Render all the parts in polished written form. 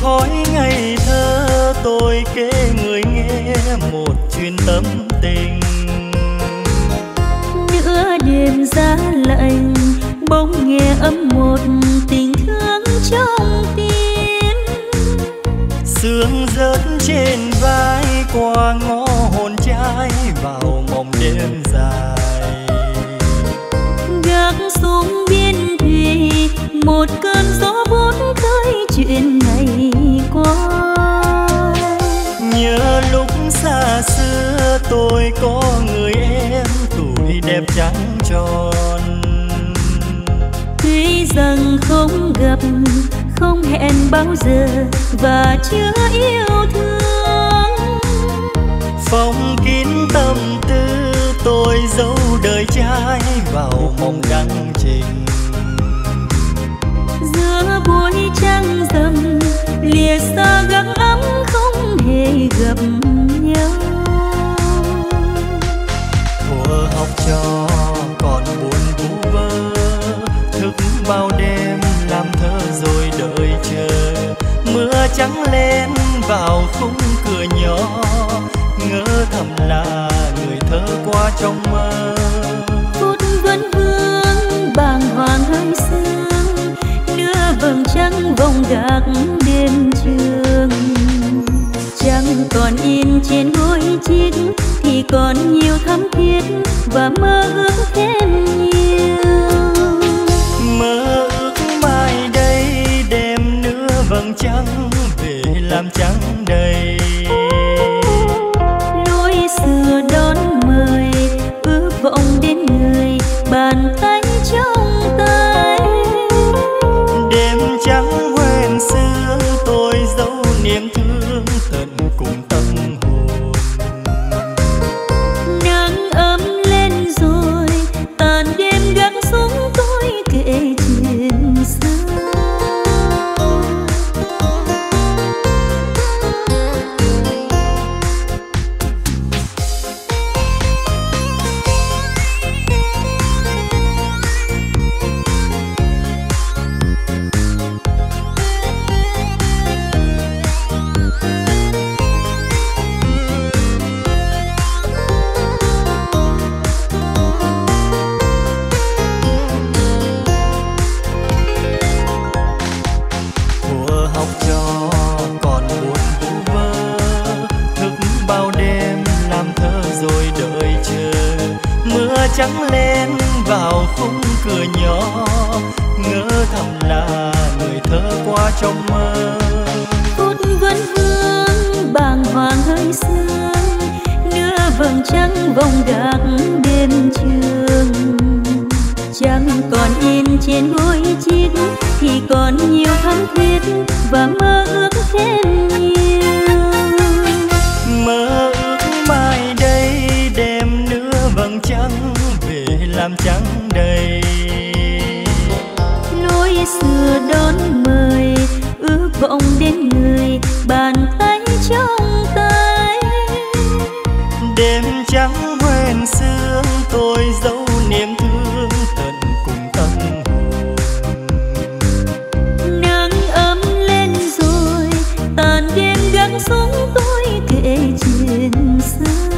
khói ngây thơ tôi kể người nghe một chuyện tâm tình. Nửa đêm giá lạnh bỗng nghe ấm một tình thương trong tim. Sương rớt trên vai qua ngõ hồn trai vào mộng đêm dài. Gác xuống biên thùy một cơn gió buốt khơi chuyện ngày qua. Nhớ lúc xa xưa tôi có người em tuổi đẹp trắng tròn. Tuy rằng không gặp không hẹn bao giờ và chưa yêu thương. Phong kín tâm tư tôi giấu đời trai vào mộng đăng trình. Giữa buổi trăng rằm lìa xa gác ấm không hề gặp nhau. Thuở học trò còn buồn vu vơ, thức bao đêm làm thơ rồi đợi chờ. Mưa trắng lên vào khung cửa nhỏ, ngỡ thầm là người thơ qua trong mơ. Phút vẫn vương bàng hoàng hơi sương, đưa vầng trăng vòng gác đêm trường. Trăng còn in trên gối chiếc thì còn nhiều thắm thiết và mơ ước thêm nhiều. Mơ ước mai đây đêm nữa vầng trăng về làm trắng đầy. Lối xưa đón mời ước vọng đến người bàn tay trong tay. Đêm trắng quên sương tôi giấu niềm thương tận cùng tâm hồn. Nắng ấm lên rồi tàn đêm gác xuống tôi kể chuyện xưa. Trắng lên vào khung cửa nhỏ, ngỡ thầm là người thơ qua trong mơ. Phút vẫn vương bàng hoàng hơi sương, đưa vầng trăng vòng gác đêm trường. Trăng còn in trên gối chiếc thì còn nhiều thắm thiết và mơ ước thêm nhiều. Mơ ước mai đây đêm nữa vầng trăng về làm trắng đầy. Lối xưa đón mời ước vọng đến người bàn tay trong tay. Đêm trắng quên sương tôi giấu niềm thương tận cùng tâm hồn. Nắng ấm lên rồi tàn đêm gác xuống tôi kể chuyện xưa.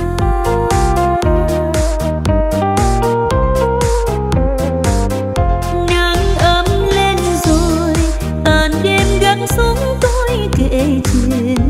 Nắng ấm lên rồi tàn đêm gác xuống tôi kể chuyện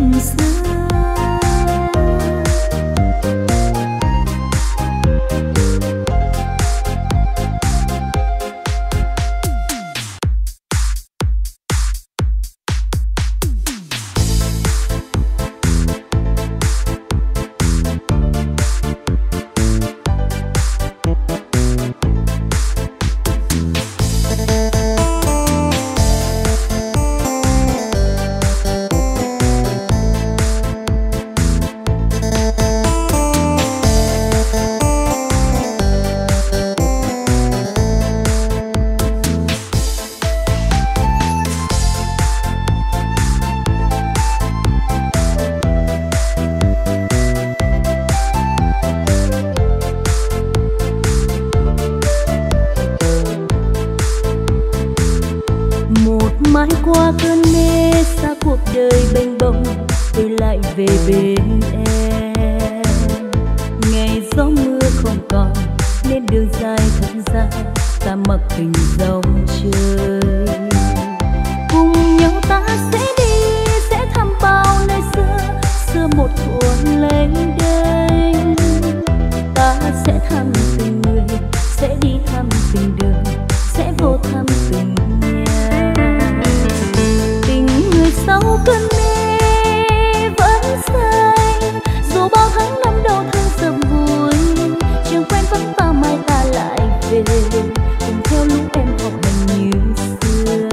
mãi qua cơn mê xa cuộc đời bênh bồng, tôi lại về bên em. Ngày gió mưa không còn nên đường dài thật dài, ta mặc tình dòng trời. Cùng nhau ta sẽ đi, sẽ thăm bao nơi xưa, xưa một thuở lênh đênh. Ta sẽ thăm từng người, sẽ đi thăm từng đường, sẽ vô thăm từng nhà. Tình người sau cơn mê vẫn say, dù bao tháng năm đầu thương dầm vui. Trường quen vẫn ta mai ta lại về, cùng theo lũ em học hành như xưa.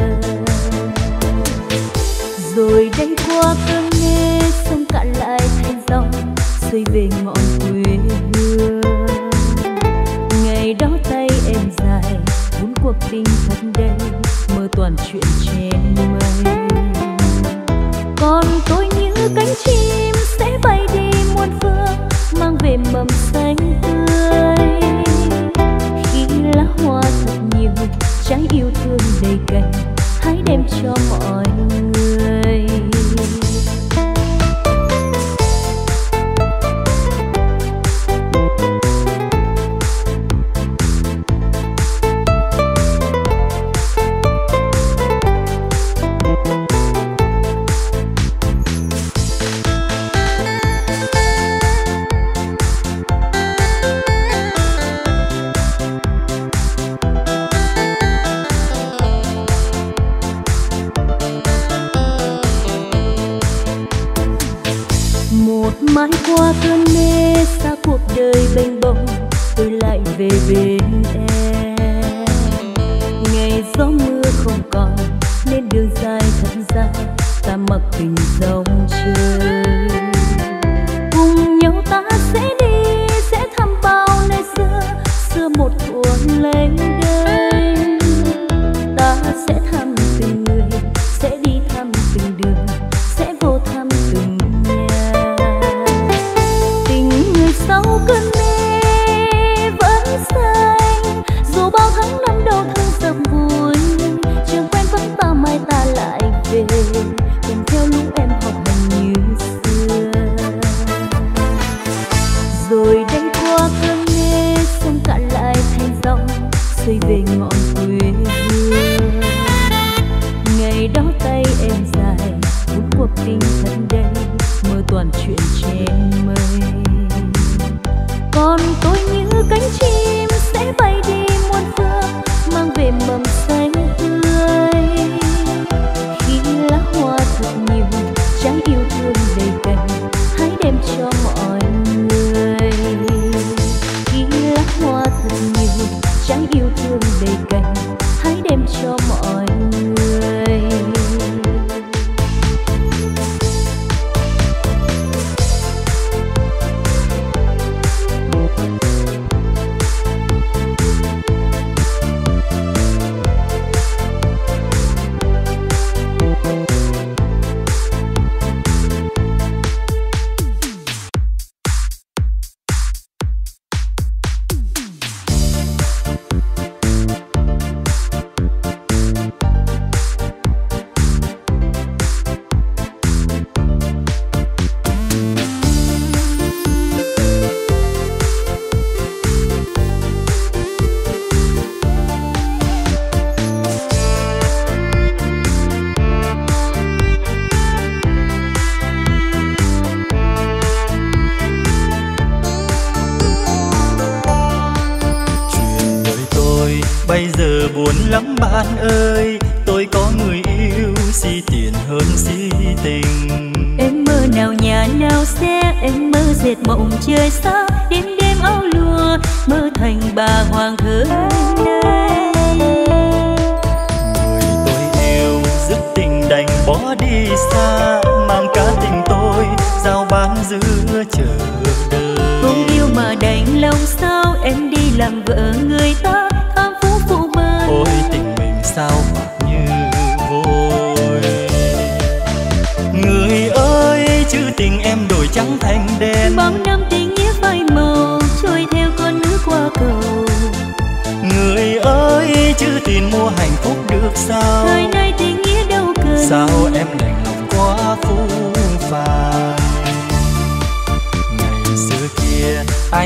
Rồi đây qua cơn mê sông cạn lại thành dòng, xuôi về ngọn quê hương. Ngày đó tay em dài muốn cuộc tình thật đây, mơ toàn chuyện trên mây. Còn tôi như cánh chim sẽ bay đi muôn phương, mang về mầm xanh tươi. Khi lá hoa thật nhiều, trái yêu thương đầy cành, hãy đem cho mọi người. Mãi qua cơn mê xa cuộc đời bênh bồng, tôi lại về bên em. Ngày gió mưa không còn nên đường dài thật dài, ta mặc tình dòng trời. Cùng nhau ta sẽ đi, sẽ thăm bao nơi xưa, xưa một thuở lênh đênh. Ta sẽ thăm từng người, sẽ đi thăm từng đường, sẽ vô thăm từng nhà. Sau cơn mê vẫn xanh, dù bao tháng năm đầu thương dầm vui. Trường quen vẫn ta mai ta lại về, cùng theo lũ em học hành như xưa. Rồi đây qua cơn mê sông cạn lại thành dòng, xuôi về ngọn quê hương. Ngày đó tay em dài muốn cuộc tình thật đây, mơ toàn chuyện trên mây. Còn tôi như cánh chim sẽ bay đi muôn phương, mang về mầm xanh tươi. Khi lá hoa thật nhiều, trái yêu thương đầy cành, hãy đem cho mọi người. Khi lá hoa thật nhiều, trái yêu thương đầy cành, hãy đem cho mọi người. Bây giờ buồn lắm bạn ơi, tôi có người yêu si tiền hơn si tình. Em mơ nào nhà nào xe, em mơ dệt mộng trời xa, đêm đêm áo lụa mơ thành bà hoàng thơ này. Người tôi yêu dứt tình đành bỏ đi xa, mang cả tình tôi giao bán giữa chờ đời. Không yêu mà đành lòng sao, em đi làm vợ người ta tham phú phụ bần. Ôi tình mình sao mà như vôi. Người ơi chữ tình em đổi trắng thành đen, bao năm tình nghĩa phai màu trôi theo con nước qua cầu. Người ơi chữ tiền mua hạnh phúc được sao, thời nay tình nghĩa đâu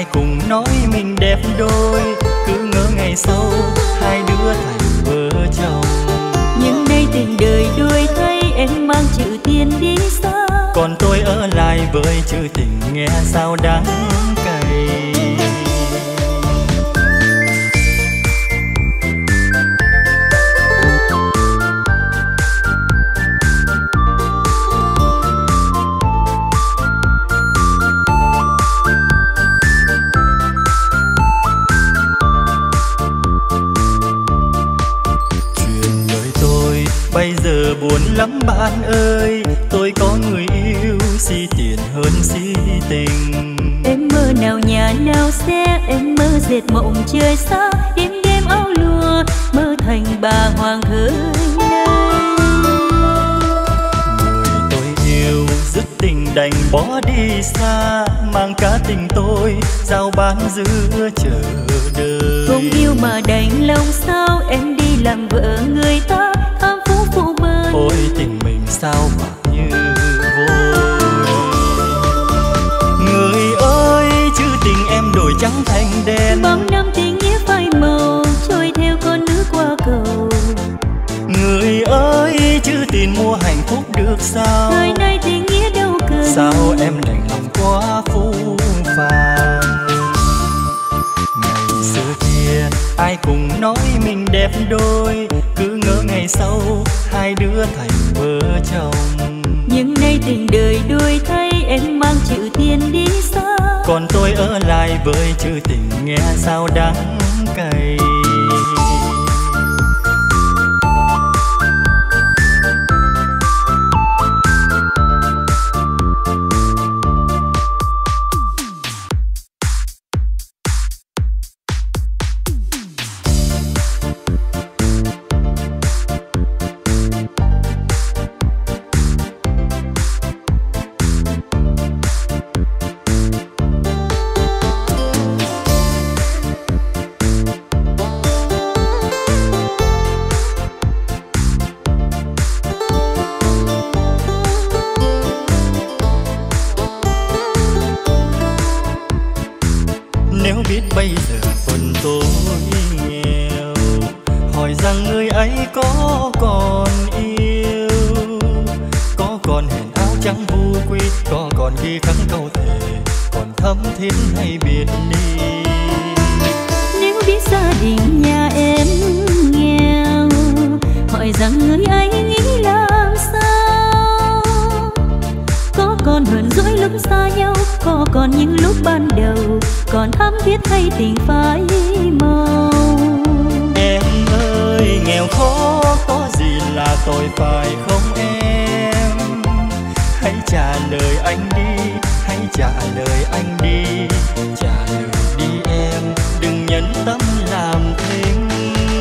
cùng nói mình đẹp đôi, cứ ngỡ ngày sau hai đứa thành vợ chồng. Nhưng nay tình đời đôi thay, em mang chữ thiên đi xa, còn tôi ở lại với chữ tình nghe sao đắng cay. Bây giờ buồn lắm bạn ơi, tôi có người yêu si tiền hơn si tình. Em mơ nào nhà nào xe, em mơ dệt mộng trời xa, đêm đêm áo lụa mơ thành bà hoàng khơi nơi. Người tôi yêu dứt tình đành bỏ đi xa, mang cả tình tôi giao bán giữa chờ đời. Không yêu mà đành lòng sao, em đi làm vợ người ta tham phú phụ bơi. Ôi tình mình sao mà như vôi. Người ơi chữ tình em đổi trắng thành đen, bao năm tình nghĩa phai màu trôi theo con nước qua cầu. Người ơi chữ tình mua hạnh phúc được sao, thời nay tình nghĩa đâu cần. Sao em đành lòng quá phũ phàng. Ngày xưa kia ai cùng nói mình đẹp đôi, cứ ngỡ ngày sau hai đứa thành vợ chồng. Nhưng nay tình đời đôi thay, em mang chữ thiên đi xa, còn tôi ở lại với chữ tình nghe sao đắng cay. Bây giờ phần tôi nghèo, hỏi rằng người ấy có còn yêu, có còn hẹn áo trắng vu quy, có còn ghi khắc câu thề, còn thắm thiết hay biệt ly. Nếu biết gia đình nhà em nghèo, hỏi rằng người ấy nghĩ làm sao, có còn hờn dỗi lúc xa nhau, có còn những lúc ban đầu, còn thắm thiết hay tình phai màu. Em ơi nghèo khó có gì là tội phải không em? Hãy trả lời anh đi, hãy trả lời anh đi, trả lời đi em, đừng nhẫn tâm làm thinh.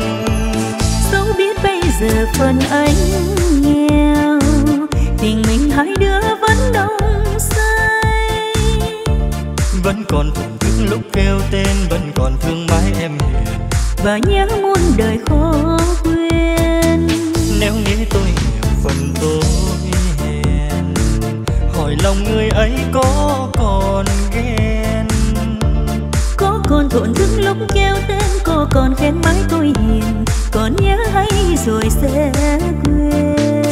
Dẫu biết bây giờ phần anh nghèo, tình mình hai đứa vẫn đông say, vẫn còn thổn thức lúc kêu tên, vẫn còn thương mãi em hiền, và nhớ muôn đời khó quên. Nếu nghĩ tôi nghèo phần tôi hèn, hỏi lòng người ấy có còn ghen, có còn thổn thức lúc kêu tên, có còn khen mãi tôi hiền, còn nhớ hay rồi sẽ quên.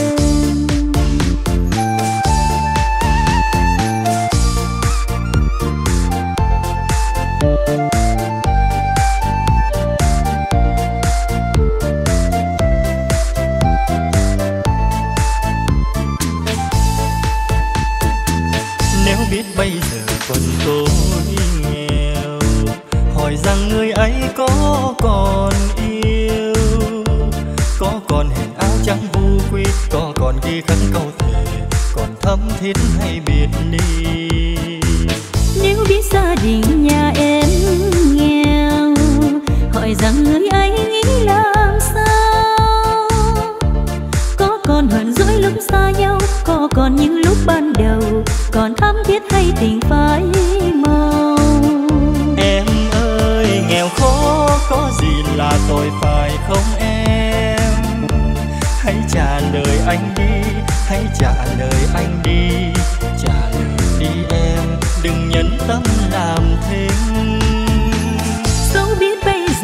Nếu biết bây giờ phần tôi nghèo, hỏi rằng người ấy có còn yêu, có còn hẹn áo trắng vu quy, có còn ghi khắc câu thề, còn thắm thiết hay biệt ly. Nếu biết gia đình nhà em nghèo, hỏi rằng người ấy nghĩ làm sao, có còn hờn dỗi lúc xa nhau, có còn những lúc ban đầu, còn thắm thiết hay tình phai màu. Em ơi nghèo khó có gì là tội phải không em? Hãy trả lời anh đi, hãy trả lời anh đi, trả lời đi em, đừng nhẫn tâm làm thinh.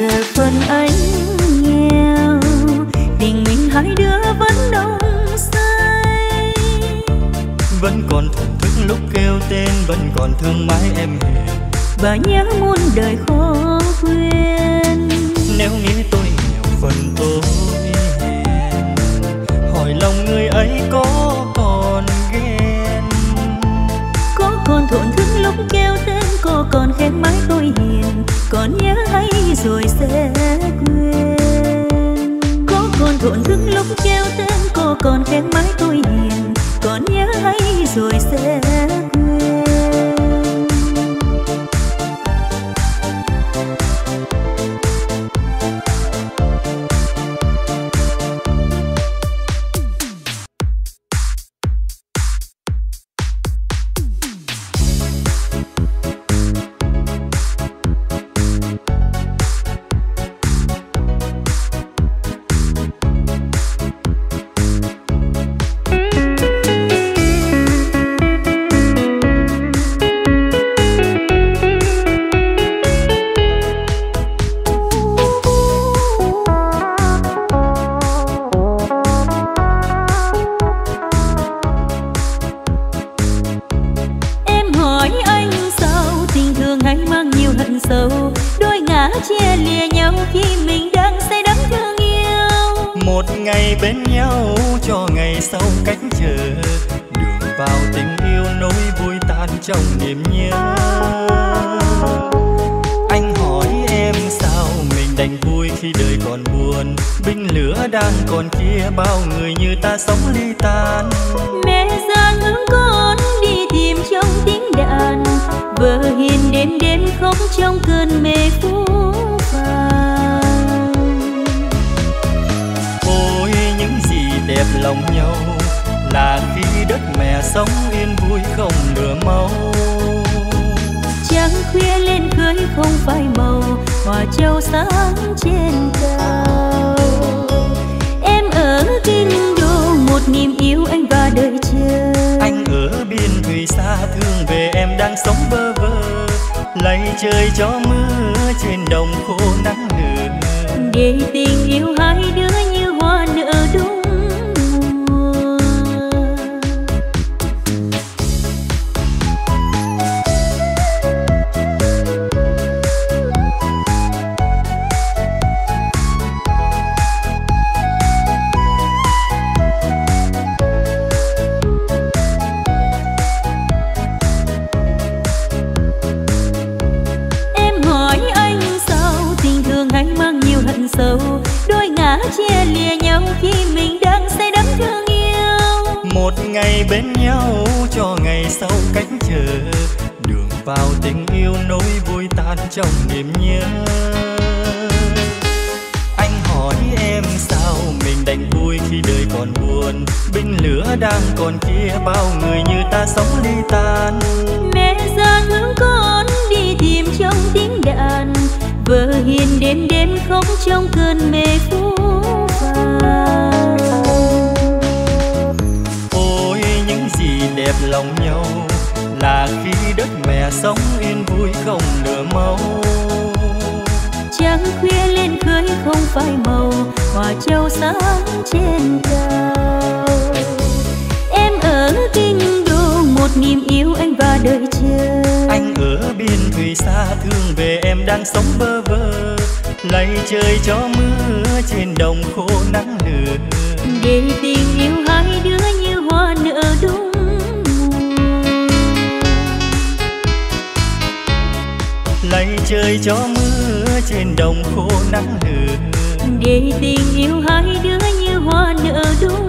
giờ phần anh nghèo, tình mình hai đứa vẫn nồng say. Vẫn còn thổn thức lúc kêu tên, vẫn còn thương mãi em hiền, và nhớ muôn đời khó quên. Nếu nghĩ tôi nghèo phần tôi hèn, hỏi lòng người ấy có còn ghen. Có còn thổn thức lúc kêu tên, có còn khen mãi tôi hiền, còn nhớ hay rồi sẽ quên. Có còn thổn thức lúc kêu tên, có còn khen mãi tôi hiền, còn nhớ hay rồi sẽ quên. chia lìa nhau khi mình đang say đắm thương yêu. Một ngày bên nhau cho ngày sau cách chờ, đường vào tình yêu nỗi vui tan trong niềm nhớ. Anh hỏi em sao mình đành vui khi đời còn buồn, binh lửa đang còn kia bao người như ta sống ly tan. Mẹ ra hướng con đi tìm trong tiếng đàn, vợ hiền đến đến khóc trong cơn mê phú vàng. Ôi những gì đẹp lòng nhau là khi đất mẹ sống yên vui không lửa máu. Trăng khuya lên cưới không phai màu, hoa châu sáng trên cao. Em ở kinh đô một niềm yêu anh và đợi chờ. Anh ở biên thùy xa thương về em đang sống bơ vơ, lạy trời cho mưa trên đồng khô nắng nửa. Để tình yêu hai đứa như hoa nở đúng mùa. Sâu đôi ngã chia lìa nhau khi mình đang say đắm thương yêu. Một ngày bên nhau cho ngày sau cách chờ, đường vào tình yêu nỗi vui tan trong niềm nhớ. Anh hỏi em sao mình đành vui khi đời còn buồn, binh lửa đang còn kia bao người như ta sống ly tan. Mẹ ra hướng con đi tìm trong tiếng đàn, vợ hiền đến đến khóc trong cơn mê phú vàng. Ôi những gì đẹp lòng nhau là khi đất mẹ sống yên vui không lửa máu. Trăng khuya lên cưới không phai màu, hoa châu sáng trên cao. Em ở kinh đô một niềm yêu anh và đợi chờ. Anh ở biên thùy xa thương về em đang sống bơ vơ, lạy trời cho mưa trên đồng khô nắng lửa. Để tình yêu hai đứa như hoa nở đúng mùa. Lạy trời cho mưa trên đồng khô nắng lửa. Để tình yêu hai đứa như hoa nở đúng.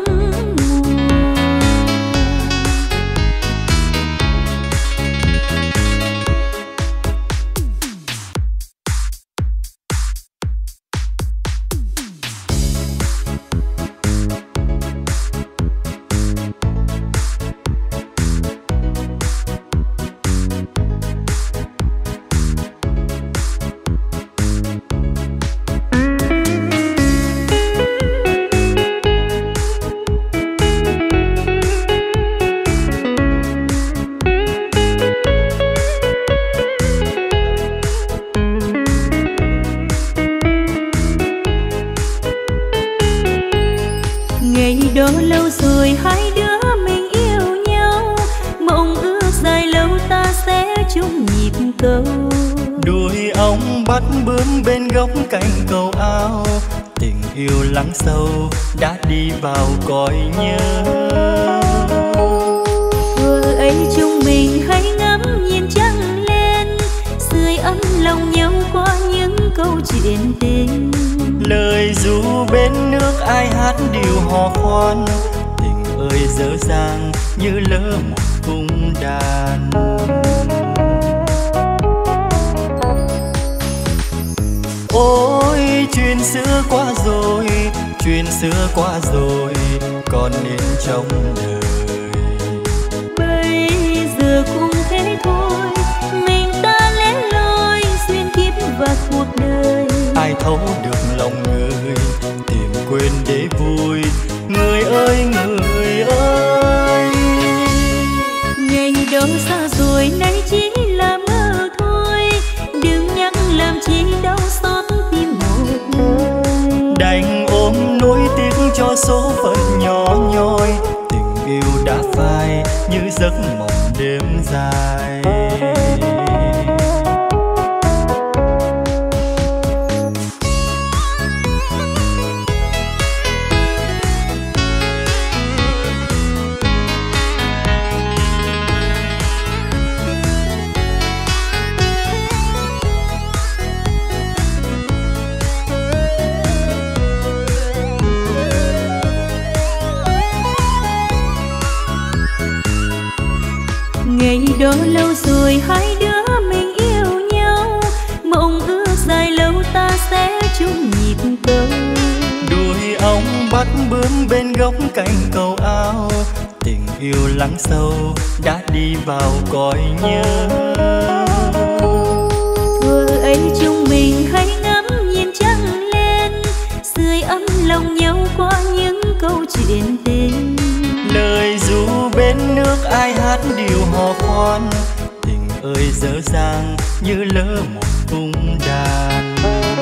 Ngày đó lâu rồi hai đứa mình yêu nhau, mộng ước dài lâu ta sẽ chung nhịp cầu. Đuôi ong bắt bướm bên gốc cành cầu ao, tình yêu lắng sâu đã đi vào cõi nhớ. Vừa ấy chúng mình hãy ngắm nhìn trăng lên, sưởi ấm lòng nhau qua những câu chuyện tình. Lời ru bên nước ai hát điều hò khoan, tình ơi dở dang như lỡ một cung đàn. Ôi chuyện xưa qua rồi, chuyện xưa qua rồi, còn nên trong đời. Bây giờ cũng thế thôi, mình ta lẻ loi xuyên kiếp và cuộc đời. Ai thấu được lòng người, tìm quên để vui. Người ơi người ơi, ngày đó xa rồi nay chỉ là mơ thôi, đừng nhắc làm chi đau xót tim một người. đành ôm nỗi tiếc cho số phận nhỏ nhoi, tình yêu đã phai như giấc mộng đêm dài. Ngày đó lâu rồi hai đứa mình yêu nhau, mộng ước dài lâu ta sẽ chung nhịp cầu. Đuôi ong bắt bướm bên gốc cành cầu ao, tình yêu lắng sâu đã đi vào cõi nhớ. Vừa ấy chúng mình hãy ngắm nhìn trăng lên, sưởi ấm lòng nhau qua những câu chuyện tình. Lời ru bên nước ai hát điều hò khoan, tình ơi dở dang như lỡ một cung đàn.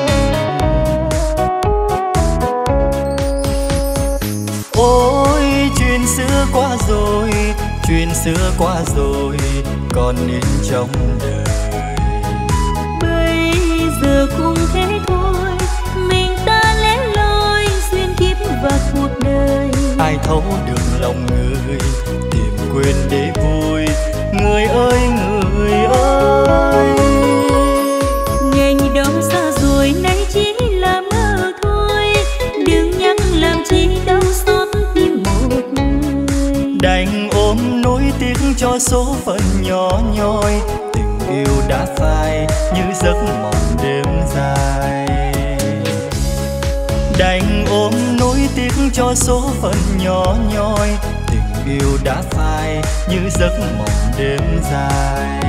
Ôi chuyện xưa qua rồi, chuyện xưa qua rồi, còn nên trong đời. Bây giờ cũng thế thôi, mình ta lẻ loi xuyên kiếp và cuộc đời. Ai thấu được lòng người, tìm quên để vui. Người ơi người ơi, ngày đó xa rồi nay chỉ là mơ thôi, đừng nhắc làm chi đau xót tim một người. đành ôm nỗi tiếc cho số phận nhỏ nhoi, tình yêu đã phai như giấc mộng đêm dài. Đành ôm nỗi tiếc cho số phận nhỏ nhoi, tình yêu đã phai như giấc mộng đêm dài.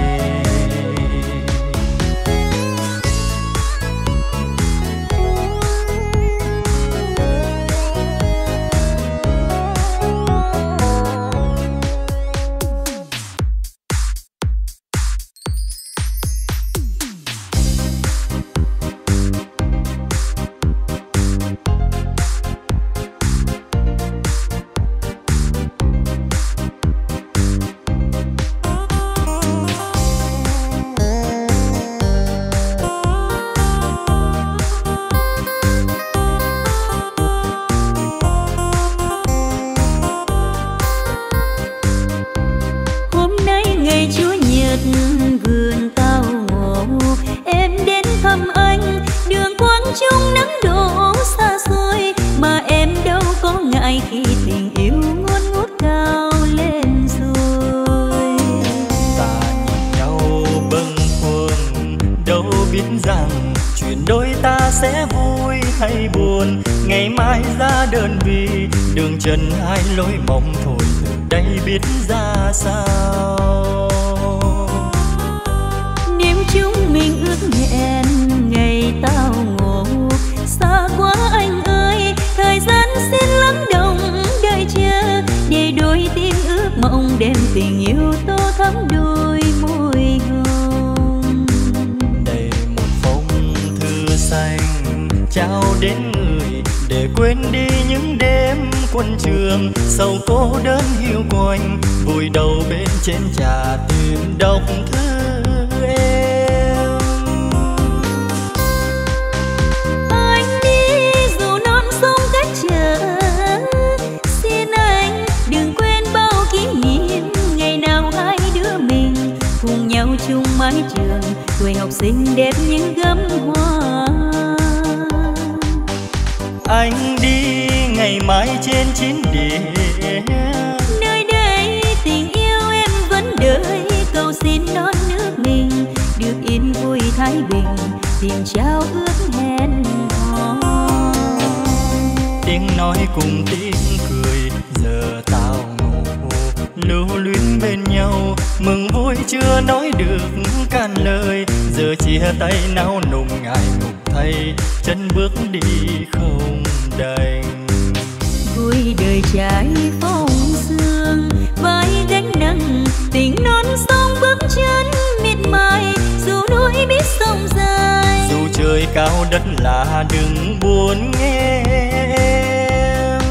Vườn tao ngộ em đến thăm anh, đường quang trung nắng đổ xa xôi, mà em đâu có ngại khi tình yêu ngôn ngút cao lên rồi. Ta nhìn nhau bâng khuâng, đâu biết rằng chuyện đôi ta sẽ vui hay buồn. Ngày mai ra đơn vị, đường trần hai lối mong thôi, từ đây biết ra sao. Chúng mình ước hẹn ngày tao ngộ, xa quá anh ơi, thời gian xin lắng động đợi chờ, để đôi tim ước mộng đem tình yêu tô thắm đôi môi hồng. Đây một phong thư xanh trao đến người, để quên đi những đêm quân trường, sầu cô đơn hiu quạnh vùi đầu bên chén trà tìm đọc thư em. Anh đi dù non sông cách trở, xin anh đừng quên bao kỷ niệm ngày nào hai đứa mình cùng nhau chung mái trường, tuổi học sinh đẹp những gấm hoa. Anh đi ngày mai trên chiến địa, nơi đây tình yêu em vẫn đợi, cầu xin non nước mình được yên vui thái bình, tìm trao ước hẹn hò. Tiếng nói cùng tiếng cười giờ tao ngủ, lưu luyến bên nhau mừng vui chưa nói được cạn lời, giờ chia tay nao nùng ngại ngùng thay chân bước đi không đành. Vui đời trái phong sương vai gánh nặng tình non sông bước chân miệt mài, dù núi biết sông dài, dù trời cao đất lạ đừng buồn nghe em.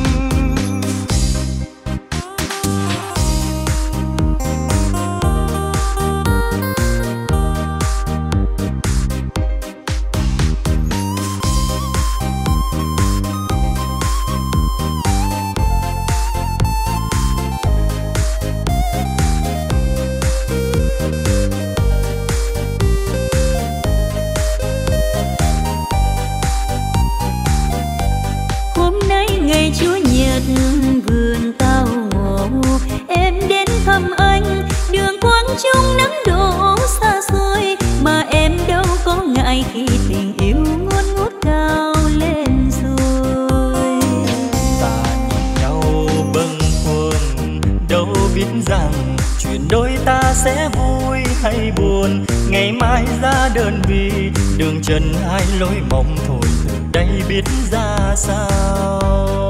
Chúa nhật vườn tao ngộ, em đến thăm anh đường quang trung nắng đổ xa xôi, mà em đâu có ngại khi tình yêu ngôn ngút cao lên rồi. Ta nhìn nhau bâng khuâng đâu biết rằng chuyện đôi ta sẽ vui hay buồn, ngày mai ra đơn vị đường trần hai lối mong thôi từ đây biết ra sao.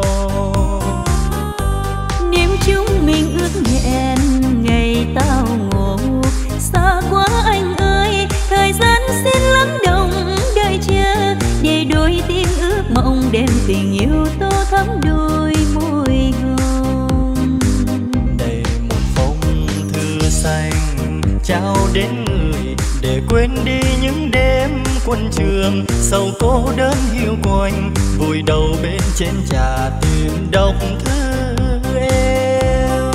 Nếu chúng mình ước hẹn ngày tao ngộ, xa quá anh ơi, thời gian xin lắng động đợi chờ, để đôi tim ước mộng đem tình yêu tô thắm đôi môi hồng. Đây một phong thư xanh trao đến người để quên đi những đêm quân trường, sầu cô đơn hiu quạnh vùi đầu bên chén trà tìm đọc thư em.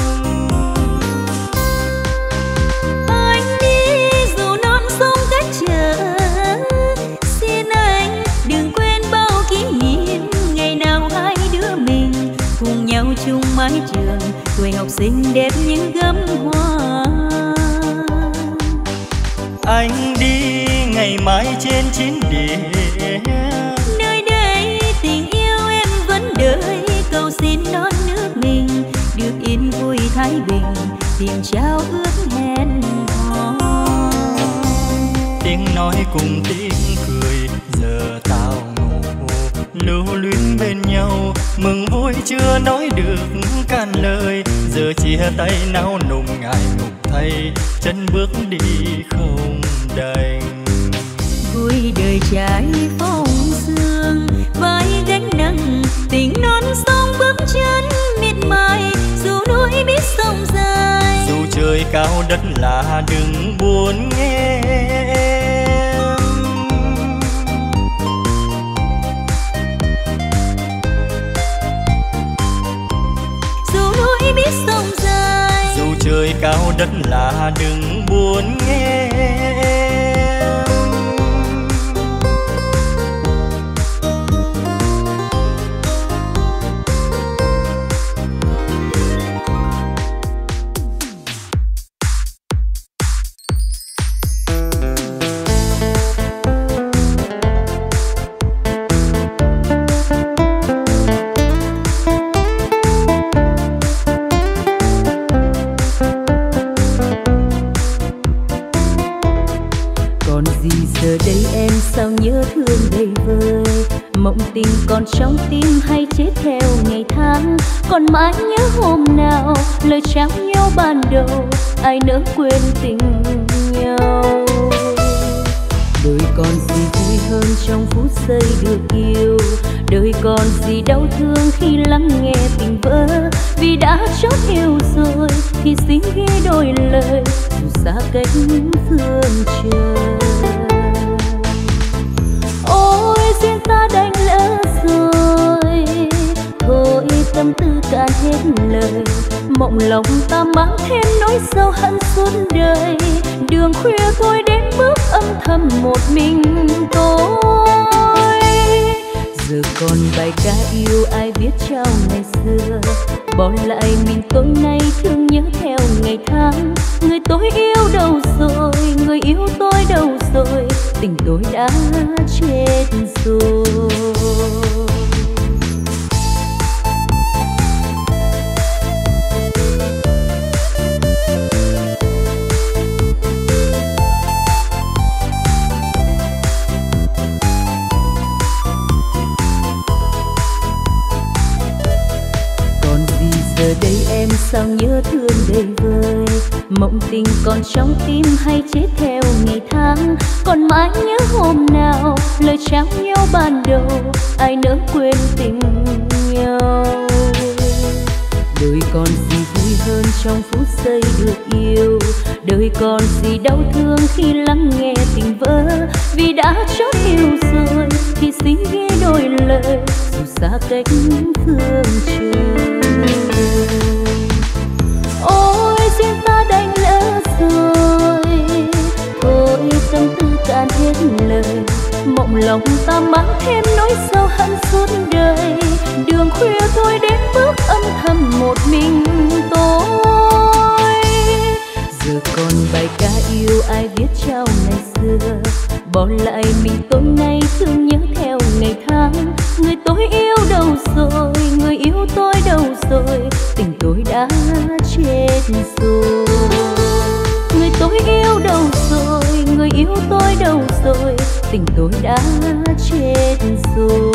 Anh đi dù non sông cách trở, xin anh đừng quên bao kỷ niệm ngày nào hai đứa mình cùng nhau chung mái trường, tuổi học sinh đẹp những gấm hoa. Anh đi ngày mai trên chiến địa, nơi đây tình yêu em vẫn đợi, cầu xin non nước mình được yên vui thái bình, tìm trao ước hẹn hò. tiếng nói cùng tiếng cười giờ tao ngủ, lưu luyến bên nhau mừng vui chưa nói được cạn lời, giờ chia tay nao nùng ngại ngùng thay chân bước đi không đành. Vui đời trái phong sương vai gánh nặng tình non sông bước chân miệt mài, dù núi biết sông dài, dù trời cao đất lạ đừng buồn nghe em. dù núi biết sông dài, dù trời cao đất lạ đừng buồn nghe em. sao nhớ thương đầy vơi, mộng tình còn trong tim hay chết theo ngày tháng, còn mãi nhớ hôm nào lời trao nhau ban đầu, ai nỡ quên tình nhau. Đời còn gì vui hơn trong phút giây được yêu, đời còn gì đau thương khi lắng nghe tình vỡ. Vì đã chót yêu rồi thì xin ghi đôi lời, dù xa cách phương trời. Ôi duyên ta đành lỡ rồi, thôi tâm tư cạn hết lời. Mộng lòng ta mang thêm nỗi sâu hận suốt đời. Đường khuya thôi đến bước âm thầm một mình tôi. Giờ còn bài ca yêu ai viết trao ngày xưa, bỏ lại mình tối nay thương nhớ theo ngày tháng. Người tôi yêu đâu rồi, người yêu tôi đâu rồi, tình tôi đã chết rồi. Giờ đây em sao nhớ thương đầy vơi, mộng tình còn trong tim hay chết theo ngày tháng. Còn mãi nhớ hôm nào lời trao nhau ban đầu, ai nỡ quên tình nhau. Đời còn gì vui hơn trong phút giây được yêu, đời còn gì đau thương khi lắng nghe tình vỡ. Vì đã chót yêu rồi thì xin ghi đôi lời, dù xa cách phương trời. Ôi duyên ta đành lỡ rồi, thôi tâm tư cạn hết lời. Mộng lòng ta mang thêm nỗi sâu hận suốt đời. Đường khuya thôi đến bước âm thầm một mình tôi. Giờ còn bài ca yêu ai viết trao ngày xưa, bỏ lại mình tối nay thương nhớ theo ngày tháng. Người tôi yêu đâu rồi, người yêu tôi đâu rồi, tình tôi đã chết rồi. Người tôi yêu đâu rồi, người yêu tôi đâu rồi, tình tôi đã chết rồi.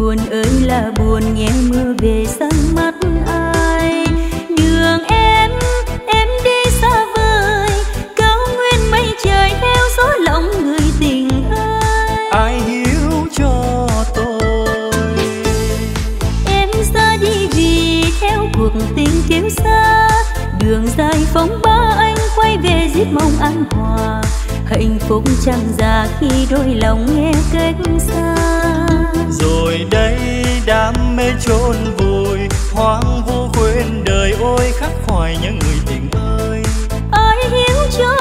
Buồn ơi là buồn nghe mưa về sang mắt ai. Đường em đi xa vời, cao nguyên mây trời theo gió lòng người tình ơi. Ai hiểu cho tôi? Em ra đi vì theo cuộc tình kiêu xa, đường dài phóng ba anh quay về giết mong an hòa. Hạnh phúc chẳng già khi đôi lòng nghe cách xa. Rồi đây đam mê chôn vùi, hoang vu quên đời ôi khắc khoải những người tình ơi. Ai hiểu cho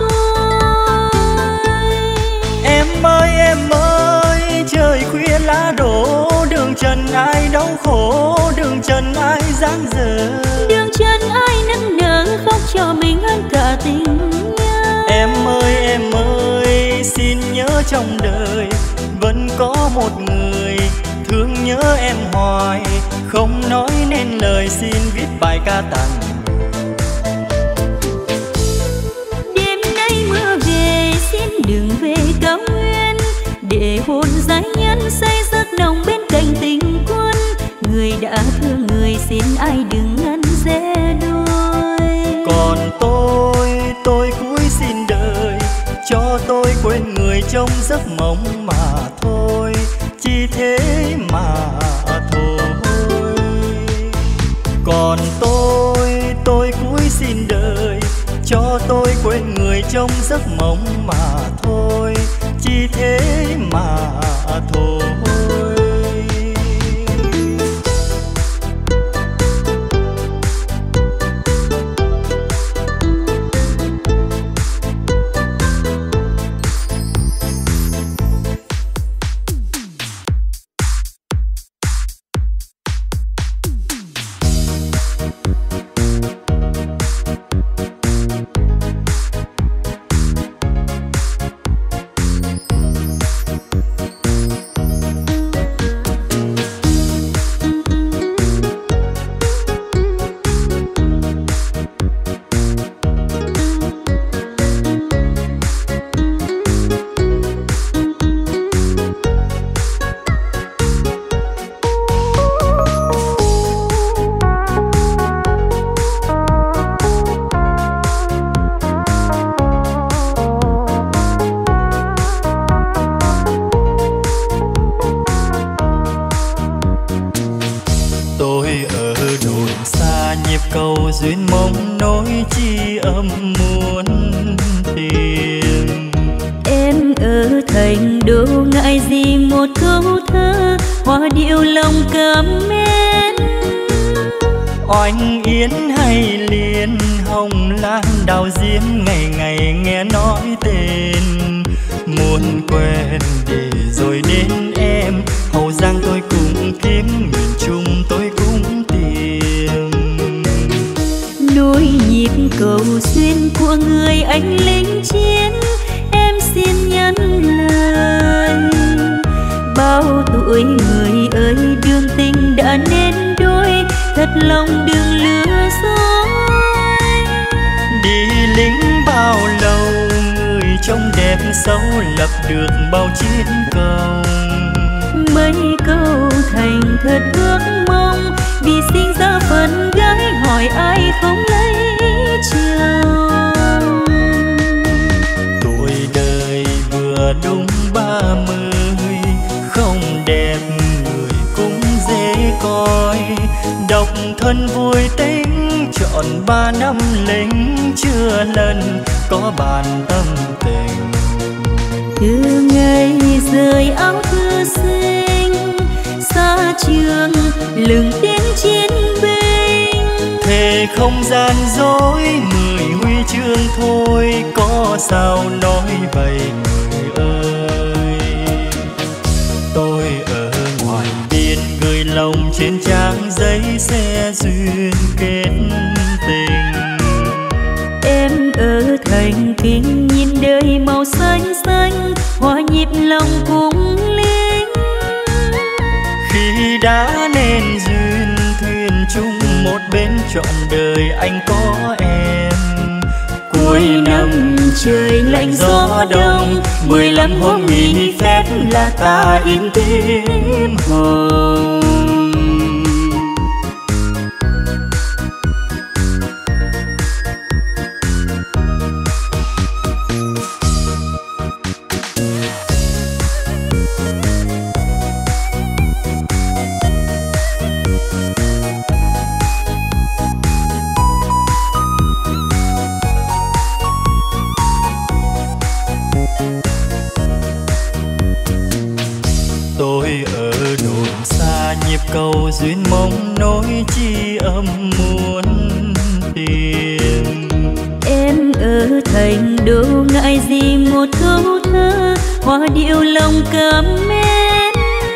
tôi? Em ơi, trời khuya lá đổ, đường trần ai đau khổ, đường trần ai dang dở, đường trần ai nức nở khóc cho mình hơn cả tình nhau. Em ơi, xin nhớ trong đời vẫn có một người thương nhớ em hoài, không nói nên lời xin viết bài ca tặng. Đêm nay mưa về xin đừng về cao nguyên, để hồn giai nhân say giấc nồng bên cạnh tình quân. Người đã thương người xin ai đừng ngăn rẽ đôi. Còn tôi cúi xin đời, cho tôi quên người trong giấc mộng mà thôi, chỉ thế mà thôi. Còn tôi cúi xin đời, cho tôi quên người trong giấc mộng mà thôi, chỉ thế mà thôi. Duyên mong nỗi chi âm muốn tìm. Em ở thành đô ngại gì một câu thơ, hoa điệu lòng cảm mến. Oanh yến hay liên hồng lan đào diễm, ngày ngày nghe nói tên. Muốn quen để rồi đến em, Hậu Giang tôi cũng kiếm, miền Trung tôi cũng tìm. Nối nhịp cầu xuyên của người anh lính chiến, em xin nhắn lời. Bao tuổi người ơi, đường tình đã nên đôi, thật lòng đừng lừa dối. Đi lính bao lâu, người trông đẹp xấu, lập được bao chiến công. Mấy câu thành thật ước mong, vì sinh ra phận gái hỏi ai không lấy chồng. Tuổi đời vừa đúng 30, không đẹp người cũng dễ coi. Độc thân vui tính, trọn 3 năm lính, chưa lần có bàn tâm tình. Từ ngày rời áo thư sinh, xa trường lừng tiếng chiến binh. Thề không gian dối, 10 huy chương thôi, có sao nói vậy người ơi. Tôi ở ngoài biên gửi lòng trên trang giấy, xe duyên kết tình. Em ở thành kinh nhìn đời màu xanh xanh, hòa nhịp lòng cùng lính. Khi đã nên duyên thuyền chung một bên, trọn đời anh có em. Cuối năm trời lạnh gió đông, 15 hôm nghỉ phép là ta in tiếng hò. cầu duyên mong nối chi âm muốn tìm. Em ở thành đô ngại gì một câu thơ hoa điệu lòng cảm mến.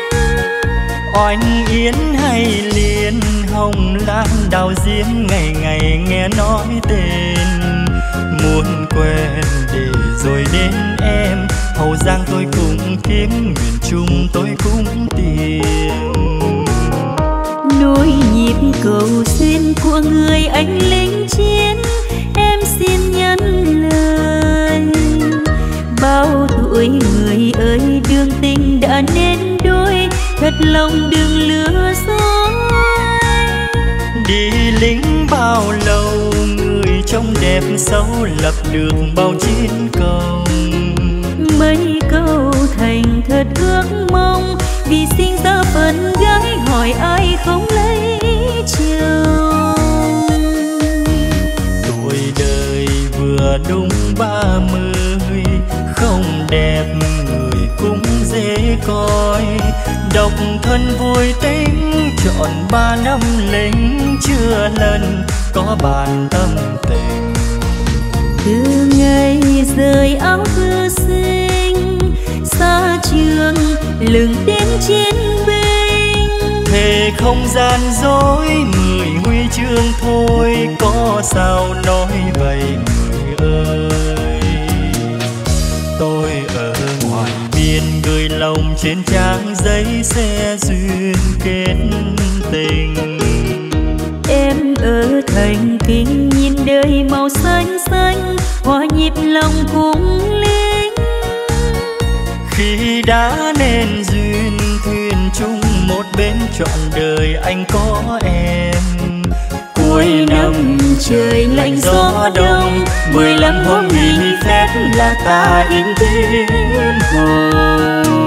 Oanh yến hay liên hồng lan đào diễm ngày ngày nghe nói tên. Muốn quen để rồi đến em, Hậu Giang tôi cũng kiếm, miền Trung tôi cũng tìm. Nối nhịp cầu duyên của người anh lính chiến, em xin nhắn lời. Bao tuổi người ơi đường tình đã nên đôi, thật lòng đừng lừa dối. Đi lính bao lâu người trông đẹp xấu, lập được bao chiến công. Mấy câu thành thật ước mong, vì sinh ra phận gái hỏi ai không lấy chồng. Tuổi đời vừa đúng 30, không đẹp người cũng dễ coi. Độc thân vui tính trọn 3 năm lính, chưa lần có bàn tâm tình. Từ ngày rời áo thư sinh, xa trường lừng đến chiến binh. Thề không gian dối 10 huy chương thôi, có sao nói vậy người ơi. Tôi ở ngoài biên gửi lòng trên trang giấy xe duyên kết tình. Em ở thành kinh nhìn đời màu xanh xanh, hòa nhịp lòng cùng lính. Khi đã nên duyên thuyền chung một bên trọn đời anh có em. Cuối năm trời lạnh gió đông, 15 hôm nghỉ phép là ta in thiên hồn.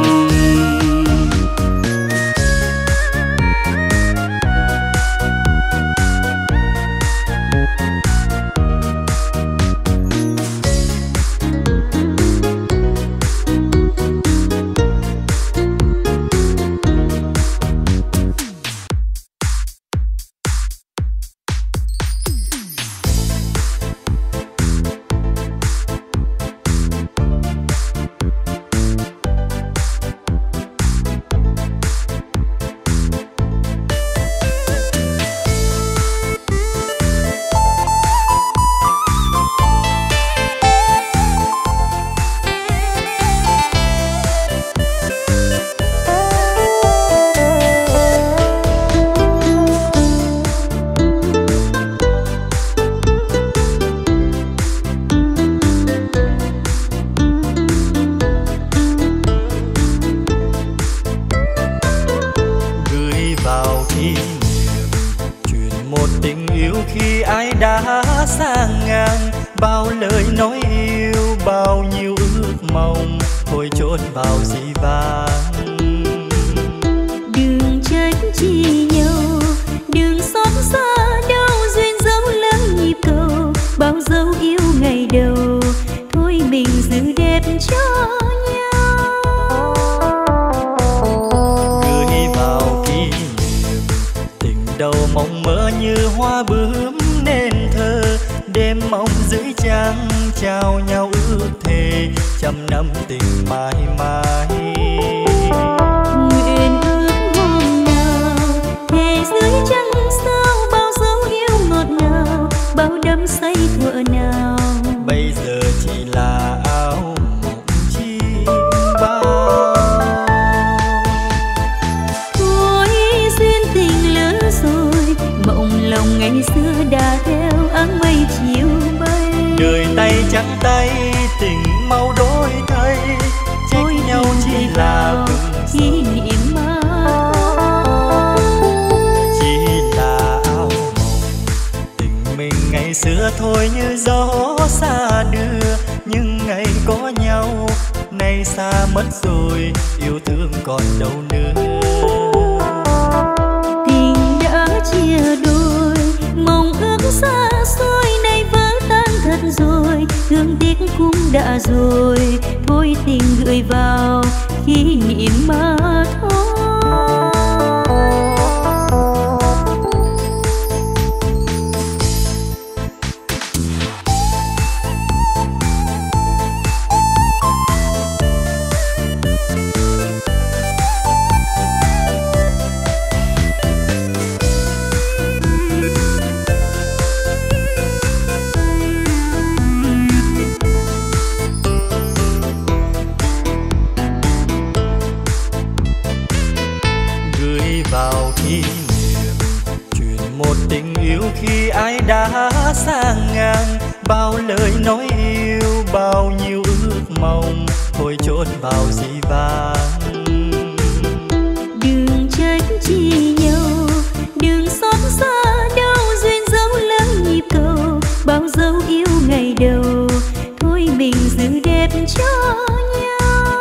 vào kỷ niệm, chuyện một tình yêu khi ai đã sang ngang. Bao lời nói yêu, bao nhiêu ước mong thôi chôn vào dĩ vãng. Đừng trách chi nhau, đừng xót xa đâu, duyên dấu lỡ nhịp cầu, bao dấu yêu ngày đầu, thôi mình giữ đẹp cho nhau.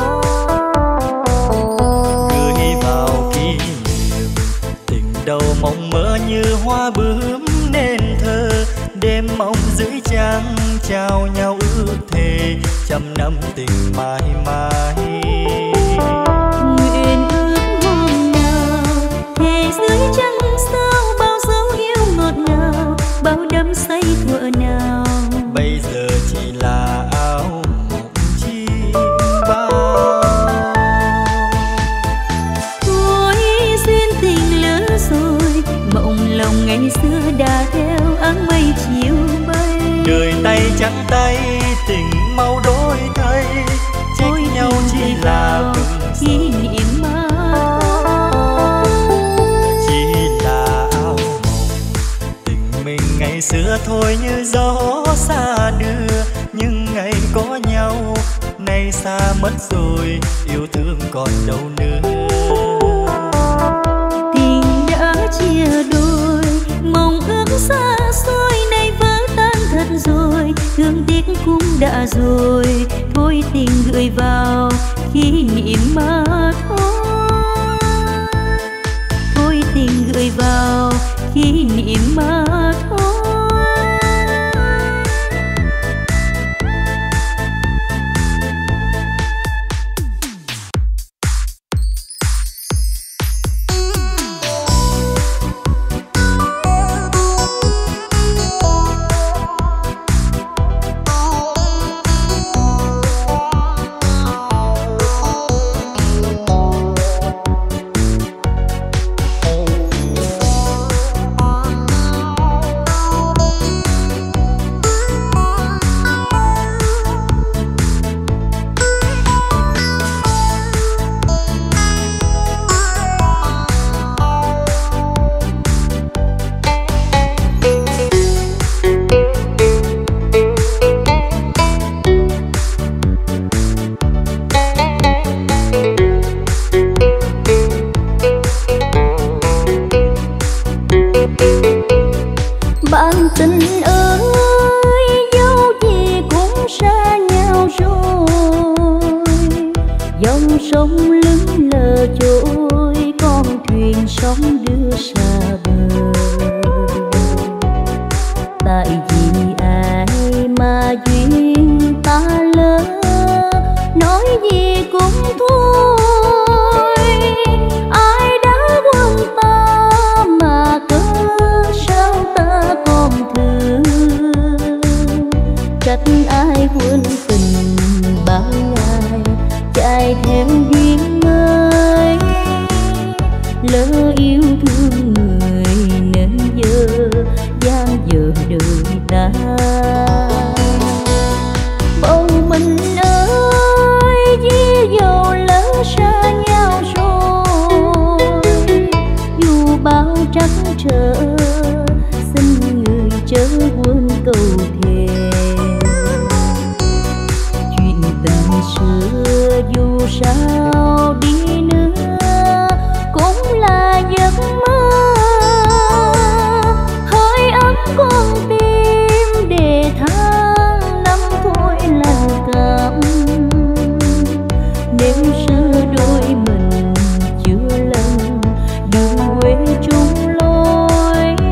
Gửi vào kỷ niệm, tình đầu mộng mơ như hoa bướm nên thơ, đêm mong dưới trăng trao nhau ước thề, trăm năm tình mãi mãi. Nguyện ước hôm nào thề dưới trăng sao, bao dấu yêu ngọt ngào, bao đắm say thuở nào. Bây giờ chỉ là áo mộng chim bao. Thôi duyên tình lỡ rồi, mộng lòng ngày xưa đã theo áng mây chiều bay. Đời tay trắng tay, tình mau đổi thay, trách nhau chỉ là kỷ niệm mà chỉ là áo mộng. Tình mình ngày xưa thôi như gió xa đưa, nhưng ngày có nhau nay xa mất rồi, yêu thương còn đâu nữa. Tình đã chia đôi, mong ước xa xôi nay vỡ tan thật rồi, thương tiếc cũng đã rồi, thôi tình gửi vào kỷ niệm mà thôi. Thôi tình gửi vào kỷ niệm mà thôi. Bạn tình ơi, dẫu gì cũng xa nhau rồi, dòng sông lững lờ trôi, con thuyền sóng đưa xa bờ. Tại vì ai mà duyên ta lỡ, nói gì cũng thôi. Ai đã quên ta mà cớ sao ta còn thương, trách ai quên tình bao ngày chạy theo duyên mới. Lỡ yêu thương người nên giờ gian dở đời ta. Bầu mình ơi, vì dầu lỡ xa nhau rồi, dù bao trắc trở xin người chớ quên câu thề. Chuyện tình xưa dù sao đi nữa cũng là giấc mơ, hơi ấm con tim để tháng năm thôi lành cảm. Nếu xưa đôi mình chưa lần đường quê chung lối,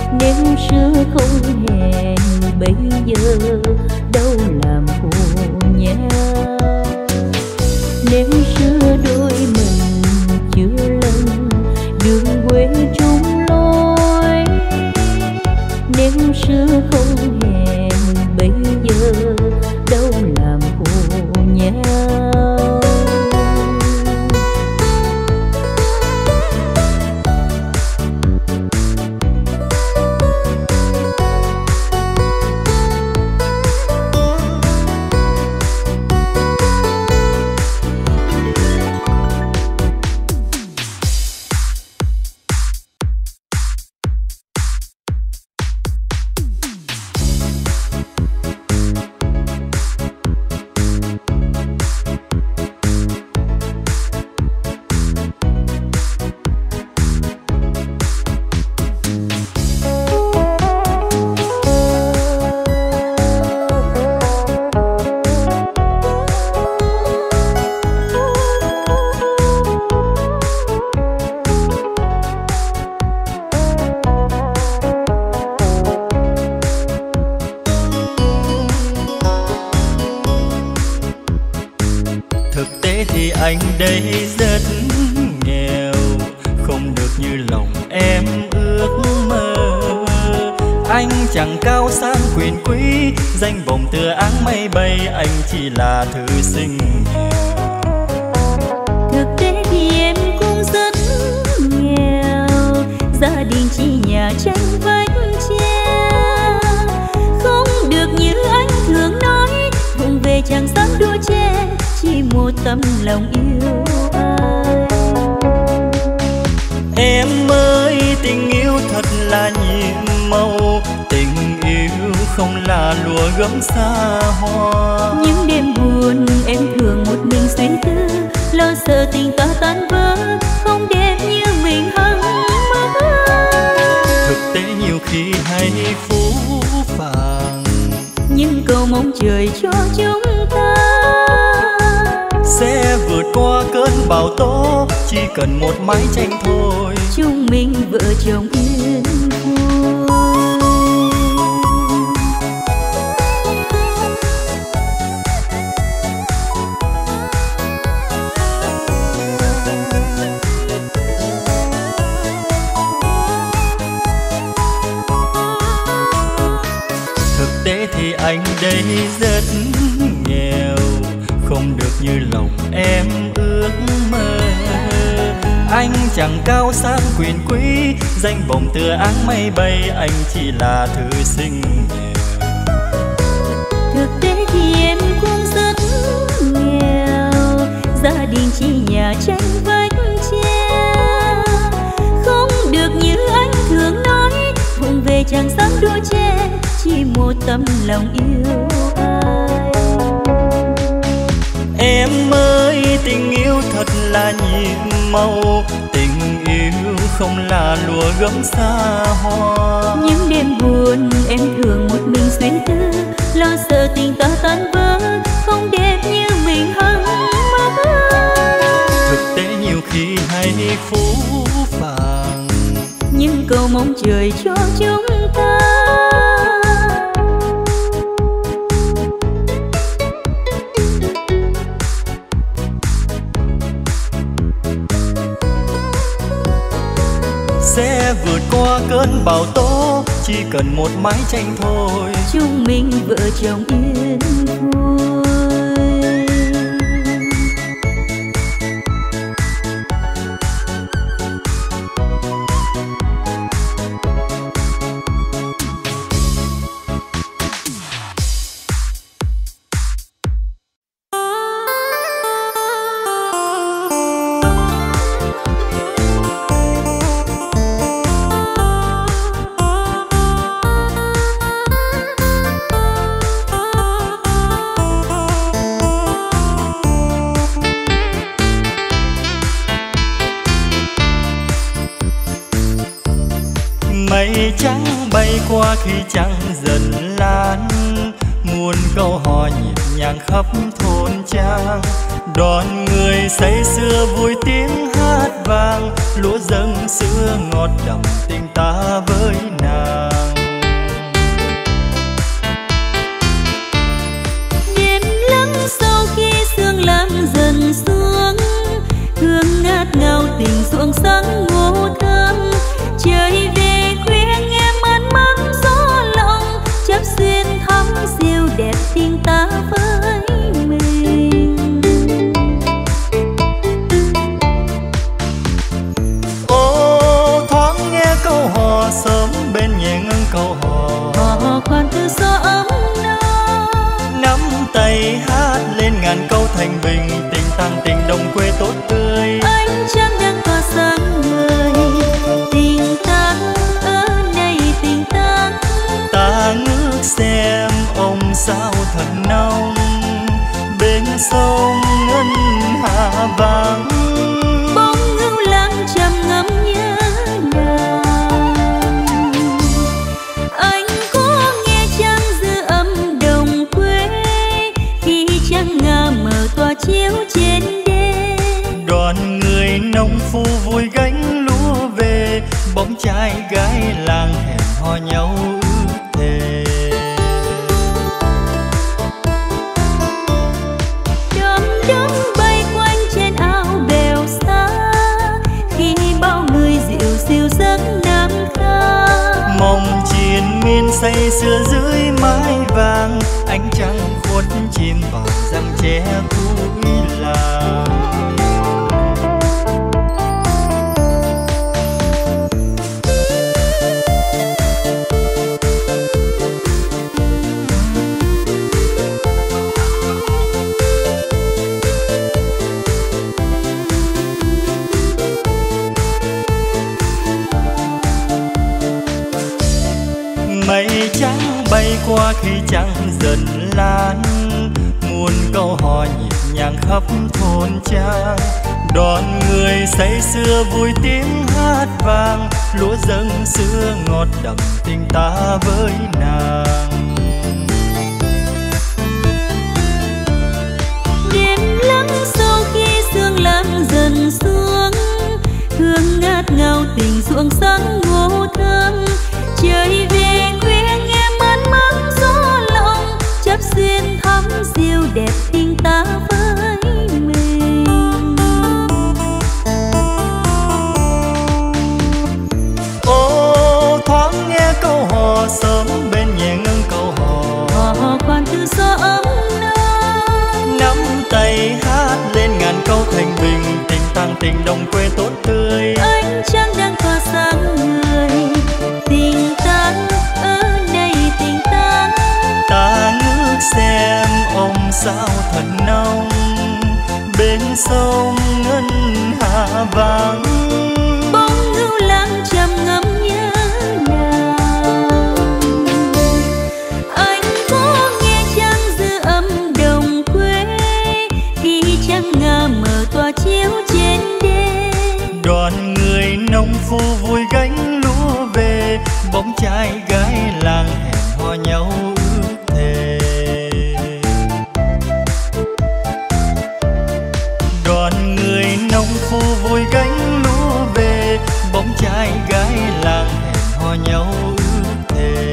Nếu xưa không hẹn bây giờ đâu làm khổ nhau. Nếu xưa đôi mình chưa lần đường quê chung lối. Nếu xưa không hẹn bây giờ đâu làm khổ nhau. Anh đây rất nghèo, không được như lòng em ước mơ. Anh chẳng cao sang quyền quý, danh vọng tựa áng mây bay, anh chỉ là thư sinh nghèo. Thực tế thì em cũng rất nghèo, gia đình chỉ nhà tranh vách tre. Không được như anh thường nói, vùng về chẳng dám đua che, chỉ một tấm lòng yêu ai. Em ơi, tình yêu thật là nhiệm màu, tình yêu không là lụa gấm xa hoa. Những đêm buồn em thường một mình suy tư, lo sợ tình ta tan vỡ, không đẹp như mình hằng mơ. Thực tế nhiều khi hay phũ phàng, nhưng cầu mong trời cho chúng ta sẽ vượt qua cơn bão tố, chỉ cần một mái tranh thôi, chúng mình vợ chồng yên vui. Thực tế thì anh đây rất nghèo, không được như lòng em ước mơ. Anh chẳng cao sang quyền quý, danh vọng tựa áng mây bay, anh chỉ là thư sinh nghèo. Thực tế thì em cũng rất nghèo, gia đình chỉ nhà tranh vách tre. Không được như anh thường nói, vùng về chẳng dám đua che, chỉ một tấm lòng yêu ai. Em ơi, tình yêu thật là nhiệm màu, tình yêu không là lụa gấm xa hoa. Những đêm buồn em thường một mình suy tư, lo sợ tình ta tan vỡ, không đẹp như mình hằng mơ. Thực tế nhiều khi hay phũ phàng, nhưng cầu mong trời cho chúng ta sẽ vượt qua cơn bão tố, chỉ cần một mái tranh thôi, chúng mình vợ chồng yên vui. Mây trắng bay qua khi trăng dần lan, muôn câu hò nhịp nhàng khắp thôn trang. Đoàn người say sưa vui tiếng hát vang, lúa dâng sữa ngọt đậm tình ta với nàng. sáng ngủ thơm. Trời về khuya nghe mát mát gió lòng, chớp xuyên thắm siêu đẹp tình ta với mình. Ô thoáng nghe câu hò sớm bên nhẹ ngân câu hò, Hò khoan từ gió ấm nồng, nắm tay hát lên ngàn câu thành bình. Tình tang tình đồng quê tốt tươi, ánh trăng đang tỏa sáng người. Tình ta ở đây tình ta, ta ngước xem ông sao thật nông. Bên sông ngân hạ vàng, bóng ngưu lang trầm ngâm nhớ nàng. Anh có nghe trăng dư âm đồng quê, khi trăng ngà mờ tỏa chiếu trên đê. đoàn người nông phu vui gánh lúa về, bóng trai gái làng hẹn hò nhau ước thề. Đom đóm bay quanh trên ao bèo xa, khi bao người dịu dịu giấc nam ca. Mong triền miên say sưa dưới mái vàng, ánh trăng khuất chim vào răng tre cuối làng. Mây trắng bay qua khi trăng dần lan, muôn câu hò nhịp nhàng khắp thôn trang. Đoàn người say sưa vui tiếng hát vang, lúa dâng sữa ngọt đậm tình ta với nàng. Đêm lắng sâu khi sương lắng dần xuống, hương ngát ngào tình ruộng sáng ngô thơm. Trời về khuya nghe mát mát gió lòng, chớp xuyên thắm siêu đẹp tình ta với mình. Ô thoáng nghe câu hò sớm bên nhẹ ngân câu hò, Hò khoan từ gió ấm nồng, nắm tay hát lên ngàn câu thành bình. Tình tang tình đồng quê tốt tươi, ánh trăng đang tỏa sáng người. Tình ta ở đây tình ta, ta ngước xem ông sao thật nông. Bên sông ngân hạ vàng, bóng ngưu lang trầm ngâm nhớ nàng. Anh có nghe trăng dư âm đồng quê, khi trăng ngà mờ tỏa chiếu trên đê. đoàn người nông phu vui gánh lúa về, bóng trai gái làng hẹn hò nhau ước thề. Đoàn người nông phu vui gánh lúa về, bóng trai gái làng hẹn hò nhau ước thề.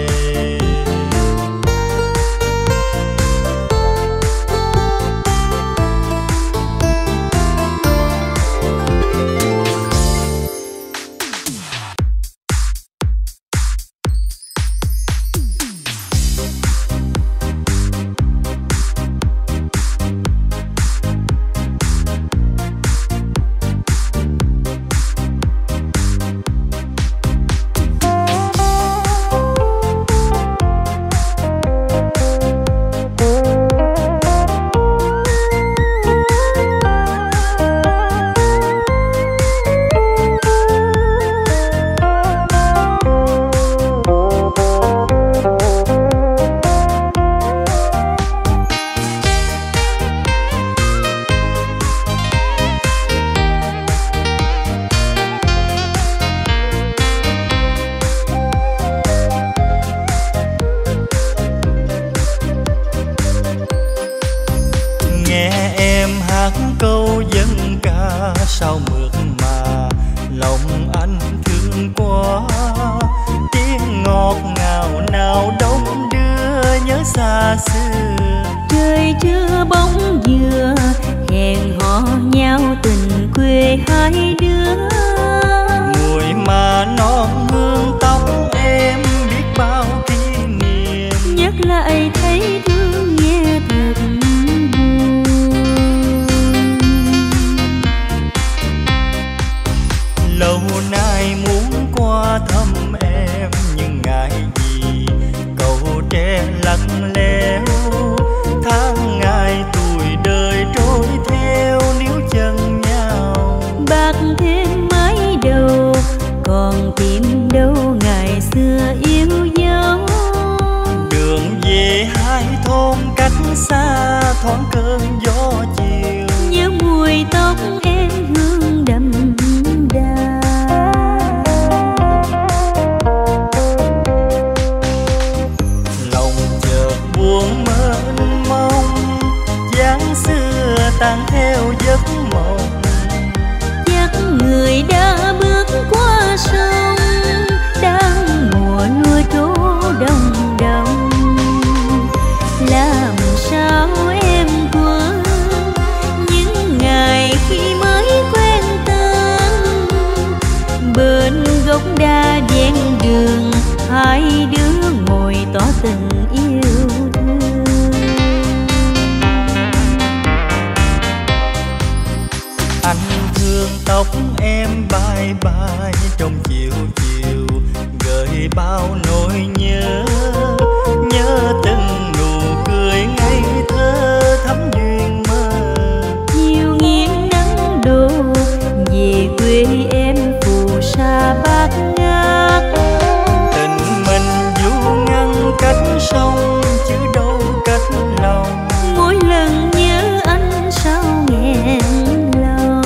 câu dân ca sao mượt mà lòng anh thương quá. Tiếng ngọt ngào nào đông đưa nhớ xa xưa. Trời chưa bóng dừa hẹn hò nhau tình quê hai đứa. mùi mà non hương tóc em biết bao kỷ niệm. Nhắc lại thấy thương nghe thật buồn. Lâu nay muốn qua thăm em nhưng ngại gì cầu tre lặng lẽo. Tháng ngày tuổi đời trôi theo níu chân nhau. Bạc thêm mái đầu còn tìm đâu ngày xưa yêu dấu. Đường về hai thôn cách xa thoáng cơn gió chiều. Nhớ mùi tóc em hương đậm đà. Lòng chợt buồn mênh mông, dáng xưa tan theo giấc mộng. Chắc người đã bước qua sông, đang mùa nuôi trố đông đông. Làm sao em quên những ngày khi mới quen tên. Bên gốc đa ven đường, hai đứa ngồi tỏ tình yêu thương. Anh thương tóc em bay bay trong chiều chiều, gợi bao nỗi nhớ. Nhớ từng nụ cười ngây thơ thắm duyên mơ. Chiều nghiêng nắng đổ về quê em phù sa bát ngát. Tình mình dù ngăn cách sông chứ đâu cách lòng. Mỗi lần nhớ anh sao nghẹn lòng.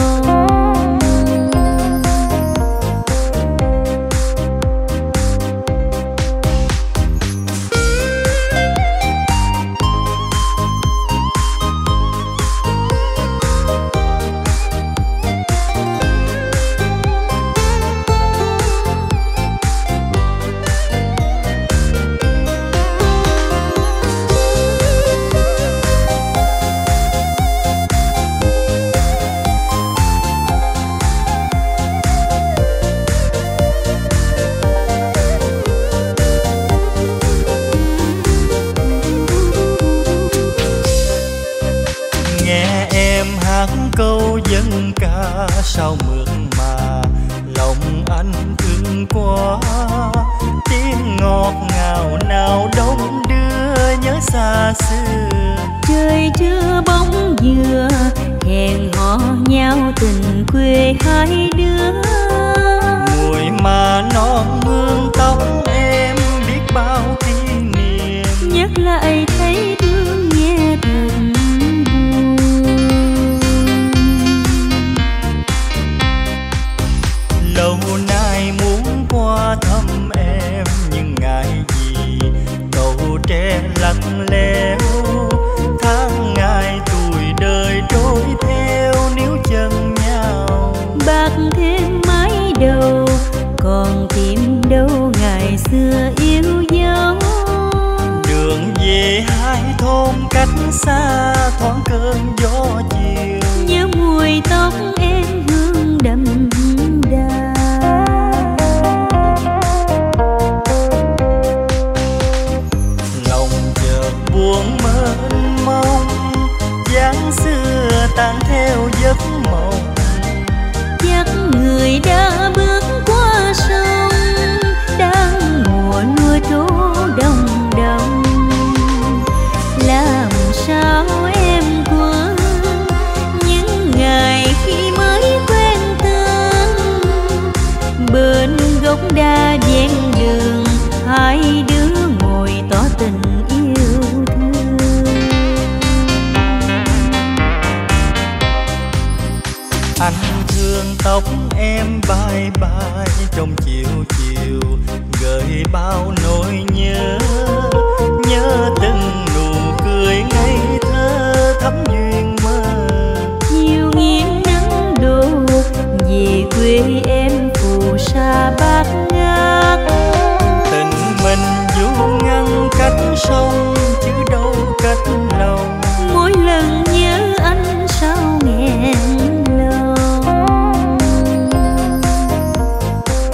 Nghe em hát câu dân ca sao mượt mà lòng anh thương quá. Tiếng ngọt ngào nào đông đưa nhớ xa xưa. Trời chưa bóng dừa hẹn hò nhau tình quê hai đứa. Mùi mà non hương tóc em biết bao kỷ niệm. Nhắc lại thấy thương nghe thật buồn. Lâu nay muốn qua thăm em nhưng ngại gì cầu tre lặng lẽo. Tháng ngày tuổi đời trôi theo níu chân nhau. Bạc thêm mái đầu còn tìm đâu ngày xưa yêu dấu. Đường về hai thôn cách xa thoáng cơn gió chiều. Nhớ mùi tóc em hương đậm đà. Lòng chợt buồn mênh mông, dáng xưa tan theo giấc mộng. Chắc người đã bước qua sông, đang mùa nuôi trố đông đông. Làm sao em quên những ngày khi mới quen tên. Bên gốc đa ven đường, hai đứa ngồi tỏ tình yêu thương. Anh thương tóc em bay bay trong chiều chiều, gợi bao nỗi nhớ. Nhớ từng nụ cười ngây thơ thắm duyên mơ. Chiều nghiêng nắng đổ về quê em phù sa bát ngát. Tình mình dù ngăn cách sông chứ đâu cách lòng. Mỗi lần nhớ anh sao nghẹn lòng.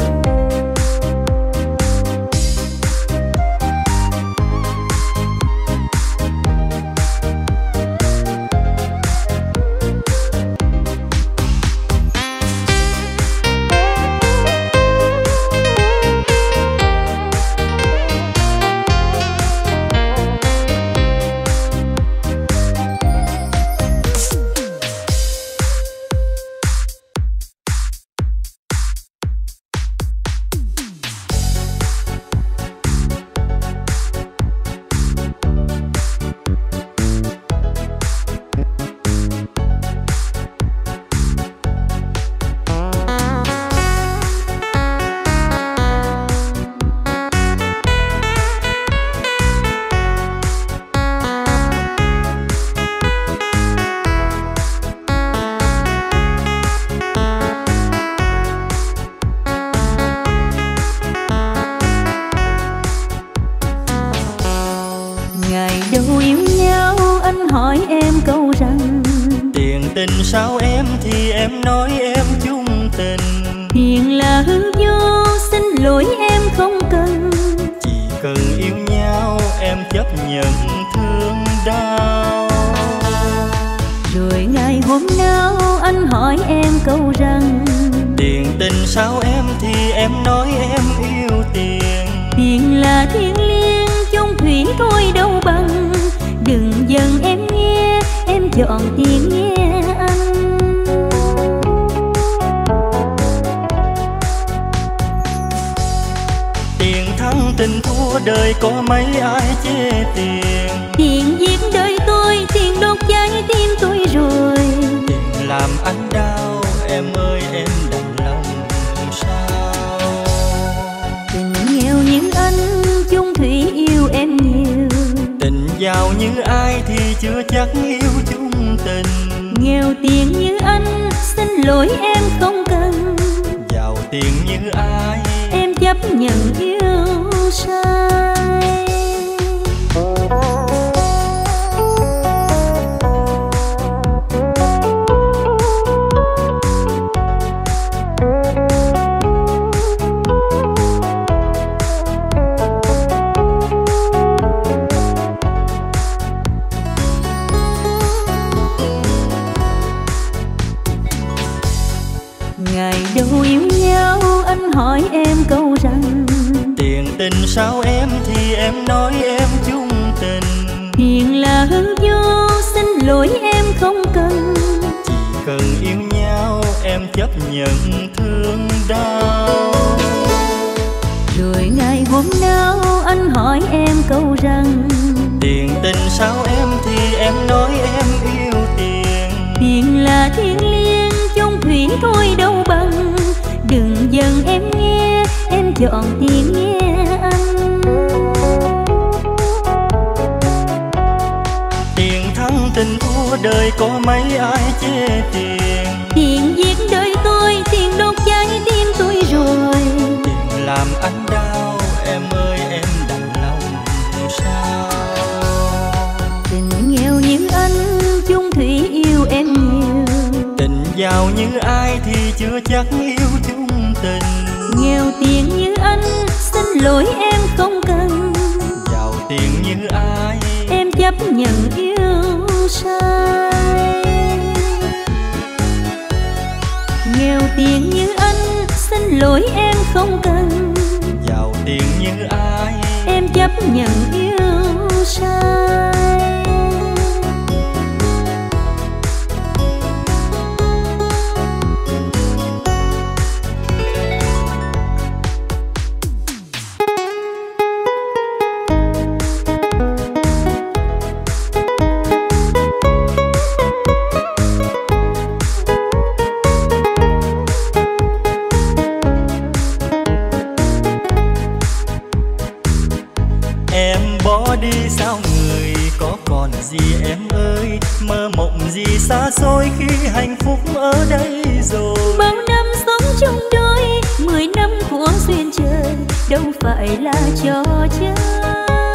đầu yêu nhau anh hỏi em câu rằng tiền tình sao em thì em nói em chung tình. tiền là hư vô, xin lỗi em không cần. Chỉ cần yêu nhau em chấp nhận thương đau. Rồi ngày hôm nào anh hỏi em câu rằng tiền tình sao em thì em nói em yêu tiền. tiền là thiêng liêng, chung thủy thôi đâu bằng. Đừng giận em nghe, em chọn tiền nghe anh. Tiền thắng tình thua đời có mấy ai chê tiền. Tiền giết đời tôi, tiền đốt cháy tim tôi rồi. Tiền làm anh đau, em ơi em đành lòng sao. Tình nghèo như anh, chung thủy yêu em nhiều. Tình giàu như ai thì chưa chắc yêu chung tình. Nghèo tiền như anh, xin lỗi em không cần. Giàu tiền như ai, em chấp nhận yêu sai. Ngày đầu yêu nhau anh hỏi em câu rằng tiền tình sao em thì em nói em chung tình. tiền là hư vô, xin lỗi em không cần. Chỉ cần yêu nhau em chấp nhận thương đau. Rồi ngày hôm nào anh hỏi em câu rằng tiền tình sao em thì em nói em yêu tiền. tiền là thiêng liêng, chung thủy thôi đâu bằng. Đừng giận em nghe, em chọn tiền nghe anh. Tiền thắng tình thua đời có mấy ai chê tiền. Tiền giết đời tôi, tiền đốt cháy tim tôi rồi. Tiền làm anh đau, em ơi em đành lòng sao. Tình nghèo như anh, chung thủy yêu em nhiều. Tình giàu như ai thì chưa chắc yêu chung tình. Nghèo tiền như anh, xin lỗi em không cần. Giàu tiền như ai, em chấp nhận yêu sai. Nghèo tiền như anh, xin lỗi em không cần. giàu tiền như ai, em chấp nhận yêu sai. Đi sao người có còn gì em ơi, mơ mộng gì xa xôi khi hạnh phúc ở đây rồi. Bao năm sống chung đôi, 10 năm của duyên trời, đâu phải là trò chơi.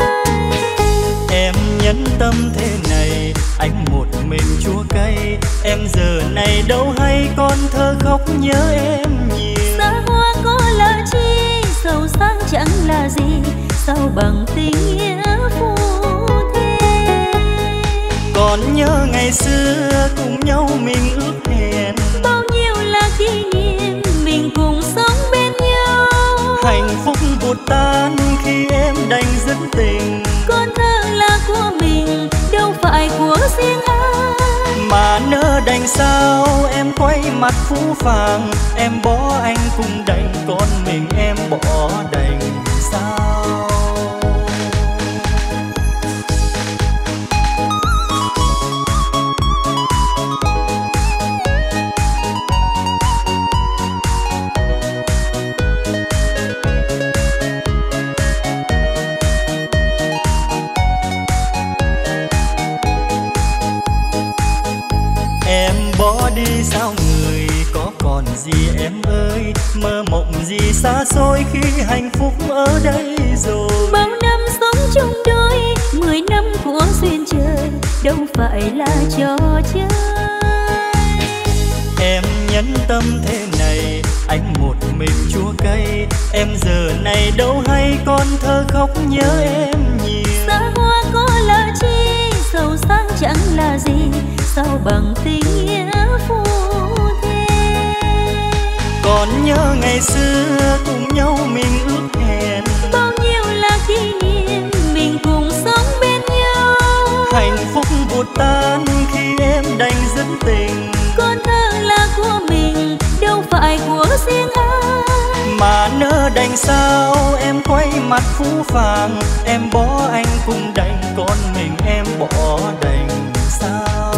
Em nhẫn tâm thế này, anh một mình chua cay. Em giờ này đâu hay con thơ khóc nhớ em nhiều. Xa hoa có là chi, giàu sang chẳng là gì, sao bằng tình nghĩa phu thê. Còn nhớ ngày xưa cùng nhau mình ước hẹn, bao nhiêu là kỷ niệm mình cùng sống bên nhau. hạnh phúc vụt tan khi em đành dứt tình. Con thơ là của mình, đâu phải của riêng ai. Mà nỡ đành sao em quay mặt phũ phàng, em bỏ anh cùng đành, con mình em bỏ đành sao. Bỏ đi sao người có còn gì em ơi, mơ mộng gì xa xôi khi hạnh phúc ở đây rồi. Bao năm sống chung đôi, 10 năm của đâu phải là trò chơi. Em nhẫn tâm thế này, anh một mình chua cay. Em giờ này đâu hay con thơ khóc nhớ em nhiều. Xa hoa có là chi, giàu sang chẳng là gì, sao bằng tình nghĩa phu thê. Còn nhớ ngày xưa cùng nhau mình ước hẹn, bao nhiêu là kỷ niệm mình cùng sống bên nhau. Hạnh phúc vụt tan khi em đành dứt tình. Con thơ là của mình, đâu phải của riêng ai. Mà nỡ đành sao em quay mặt phũ phàng. Em bỏ anh cũng đành, con mình em bỏ đành sao.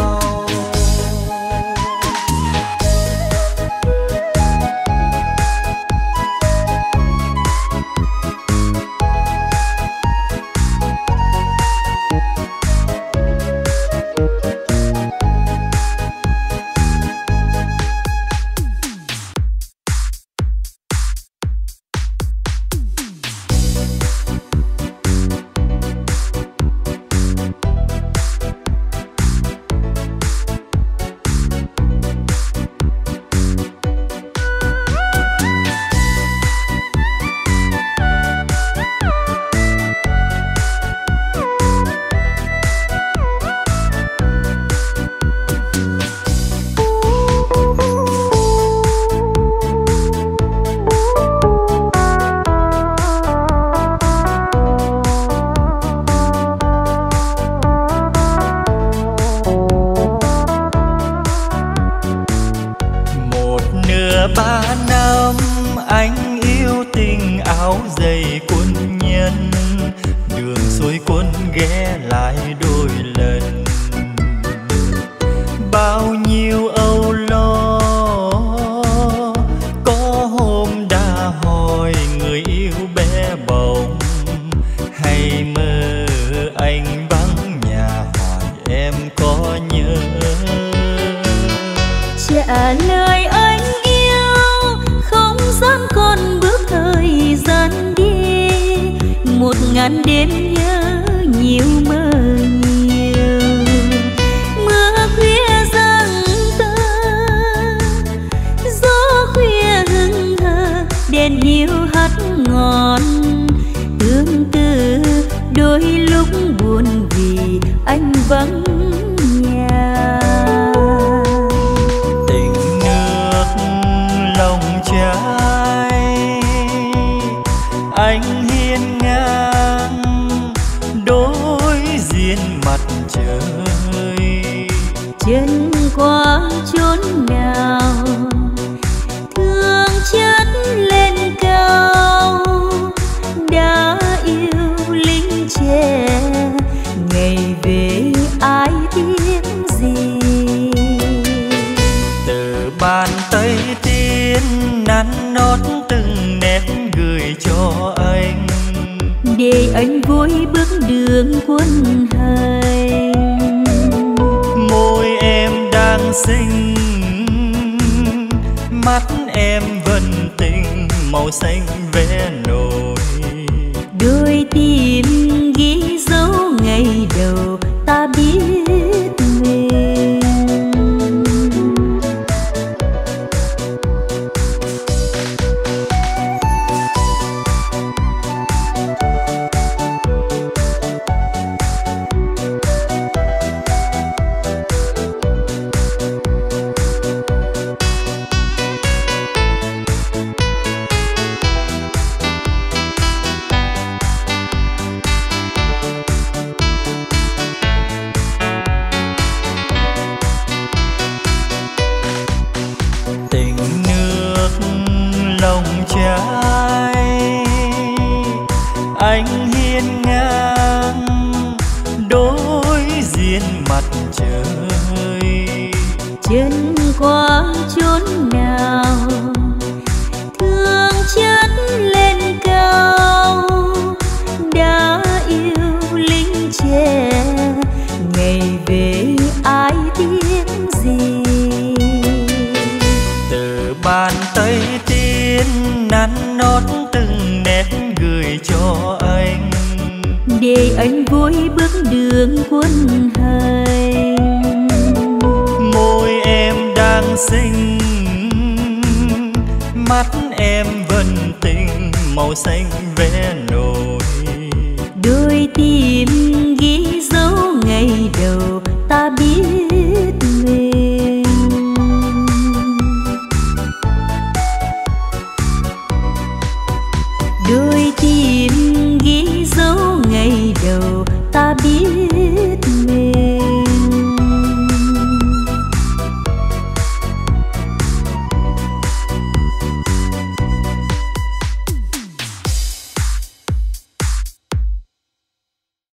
để anh vui bước đường quân hành. Môi em đang xinh, mắt em vẫn tình màu xanh vẽ nổi. Đôi tim ghi dấu ngày đầu